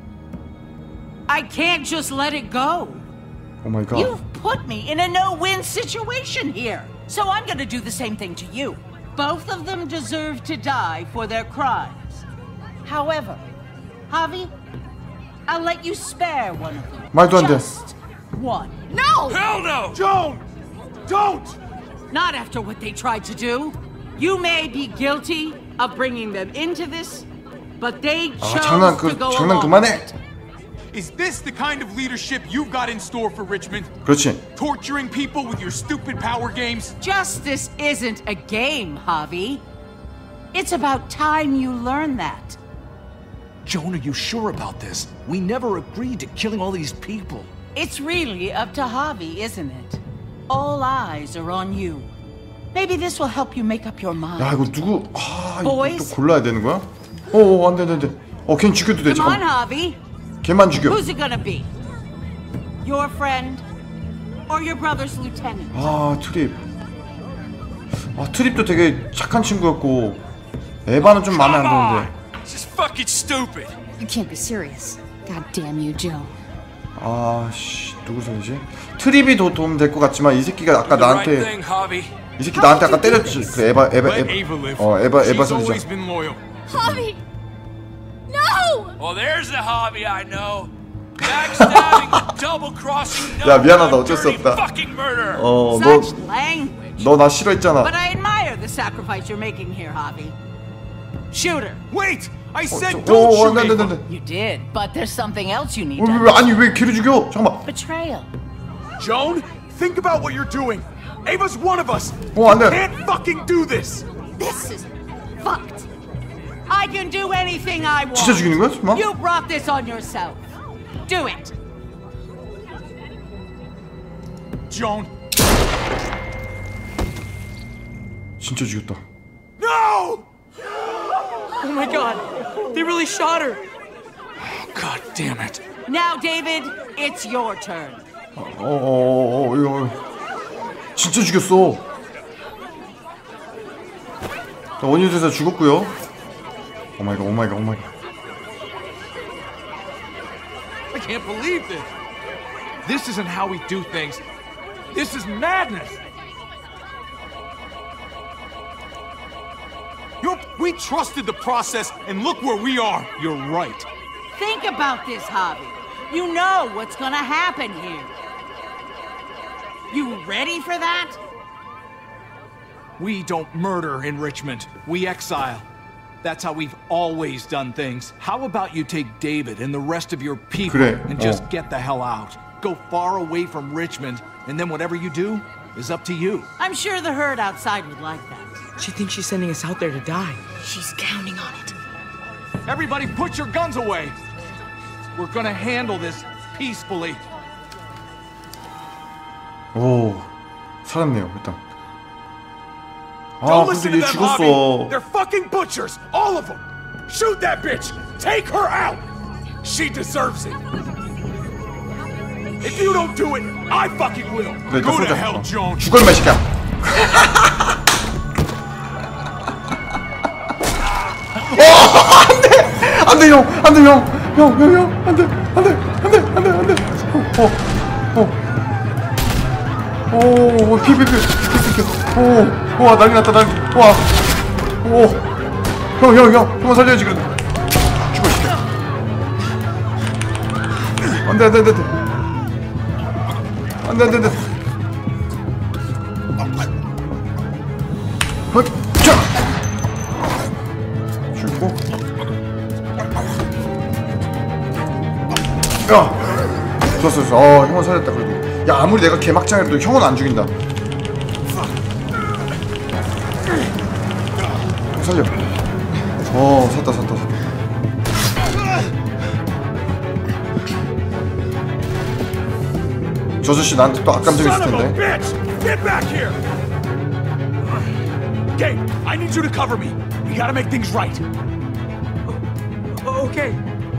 I can't just let it go. 오 마이 갓. You've put me in a no-win situation here. So I'm gonna do the same thing to you. Both of them deserve to die for their crimes. However, Javi, I'll let you spare one of them. 말도 안 돼. Just one. No! Hell no! Joan! Don't! Not after what they tried to do. You may be guilty of bringing them into this, but they 아, chose 장난 to 그 go 장난 along 그만해. with it. Is this the kind of leadership you've got in store for Richmond? 그렇지. Torturing people with your stupid power games? Justice isn't a game, Javi. It's about time you learn that. Joan, are you sure about this? We never agreed to killing all these people. It's really up to Javi, isn't it? All eyes are on you. Maybe this will help you make up your mind. 야, 이거 누구? 아, 이거 또 Boys? 골라야 되는 거야? 어, 어, 안 돼, 안 돼, 안 돼. 어, 걔는 죽여도 돼. Come on, 잠깐. Javi. 걔만 죽여. Who's it gonna be? Your friend or your brother's lieutenant? 아, 트립. 아, 트립도 되게 착한 친구였고 에바는 좀 마음에 안 드는데. This is fucking stupid. You can't be serious. God damn you, Joan. 아, 씨, 누구 소리지? 트립이 더 도움 될 것 같지만 이 새끼가 아까 The right 나한테 thing, Javi. 이 새끼 나한테 아까 때렸지. 그 에바, 에바, Let Ava 에바. live. 어, 에바, 에바 She's always 소리죠. been loyal. Javi! No! Well, there's the Javi I know. Backstabbing, double crossing, 야, 미안하다. 어쩔 수 없다. fucking murder. 어, 너, Such language. 너 나 싫어했잖아. But I admire the sacrifice you're making here, Javi. Shoot her. Wait! I said 저- don't 오, shoot 안 돼, 안 돼, Ava. 안 돼. You did, but there's something else you need 왜, to 왜, 왜, 아니 왜 걔를 죽여? 잠깐만. Betrayal. Joan, think about what you're doing. Ava's one of us. 어, 안 돼. Can't fucking do this. This is fucked. I can do anything I want. 진짜 죽이는 거야, 설마? You brought this on yourself. Do it. Joan. 진짜 죽였다. No! Oh my god. They really shot her. God damn it. Now, David, it's your turn. 어, 어, 어, 어, 이거 진짜 죽였어. 자, 원유 대사 죽었고요. 오 마이 갓, 오 마이 갓, 오 마이 갓. I can't believe this. This isn't how we do things. This is madness. You're, we trusted the process, and look where we are. You're right. Think about this, Javi. You know what's gonna happen here. You ready for that? We don't murder in Richmond. We exile. That's how we've always done things. How about you take David and the rest of your people 그래, and just 어. get the hell out? Go far away from Richmond, and then whatever you do is up to you. I'm sure the herd outside would like that. She thinks she's sending us out there to die. She's counting on it. Everybody put your guns away. We're gonna handle this peacefully. 오, 살았네요 일단. 아, Don't 근데 listen to 얘 them, 죽었어. Javi. They're fucking butchers, all of them. Shoot that bitch. Take her out. She deserves it. If you don't do it, I fucking will. 그래, Go to 쏘자. hell, 어. Joan. 죽을 마, 이 새끼야. 안돼 형 안돼 형 형 형 형 안돼 안돼 안돼 안돼 안돼 어어어오피피피피피오와 난리 났다 난리 와오형 형 형 형만 살려야지 그래도 죽어 이 새끼야 안돼 안돼 안돼 안돼 안돼 안돼 헛자 죽고 야 좋았어 좋았어 어 형은 살렸다 그래도 야 아무리 내가 개막장이라도 형은 안 죽인다 형 살려 어 샀다 샀다 샀다 저 아저씨 나한테 또 악감정 있을 텐데 Get back here! Kate, I need you to cover me. We gotta make things right. Okay.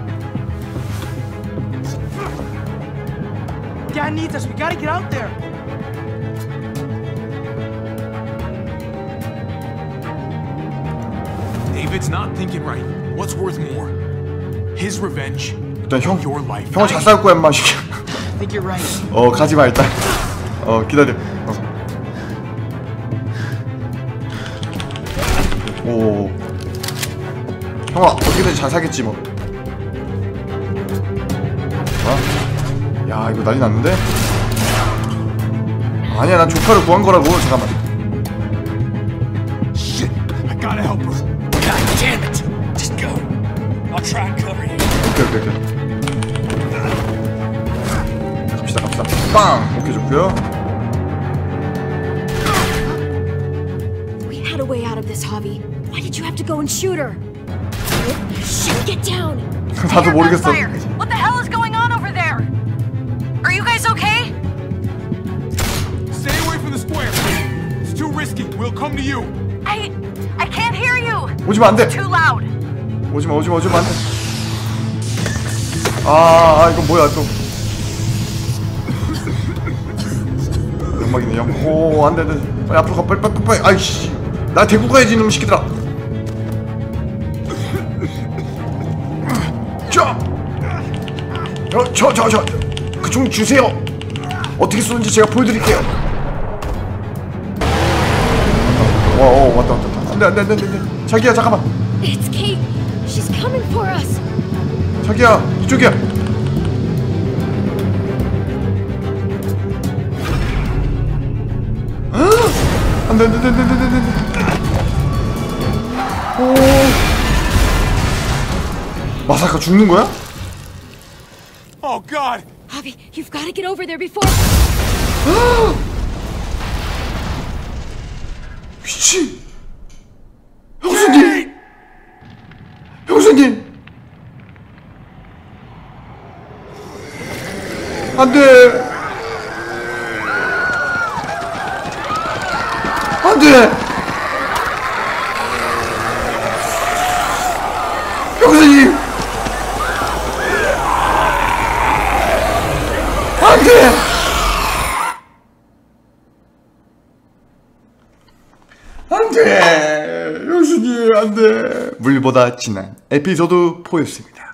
Dad needs us. We gotta get out there. David's not thinking right. What's worth more? His revenge. 일단 형 Your life. 형은 잘 싸울 거야 인마 I think you're right. 어 가지마 일단 어 기다려 어. 오 형아 어떻게든 잘 사겠지 뭐 어? 야 이거 난리 났는데? 아니야 난 조카를 구한 거라고 잠깐만 Shit, I gotta help her. God damn it! Just go. I'll try and cover you. 오케이 오케이 오케이 갑시다 갑시다 빵! 오케이 좋고요 We had a way out of this, Javi. Why did you have to go and shoot her? Shit, get down! 나도 모르겠어 What the hell is going on over there? Are you guys okay? Stay away from the square. It's too risky. We'll come to you. I I can't hear you. 오지마 안돼 Too loud. 오지마 오지마 오지마 안돼 아, 아 이거 뭐야 또 연막이네 연막 오 안돼 안돼 빨리 앞으로 가 빨리 빨리 빨리 아이씨 나 데리고 가야지 이놈 새끼들아 저 저 저 그 총 주세요 어떻게 쏘는지 제가 보여드릴게요 와 어, 왔다 왔다 왔다 안돼 안돼 안돼 안돼 자기야 잠깐만 It's Kate. She's coming for us. 자기야 이쪽이야 안돼 안돼 안돼 안돼 안돼 오 마사카 죽는 거야? Oh God! Javi, you've got to get over there before. 미친 형수님 형수님 안돼 안돼 형수님 안돼 안돼 형수님 안돼 물보다 진한 에피소드 사였습니다.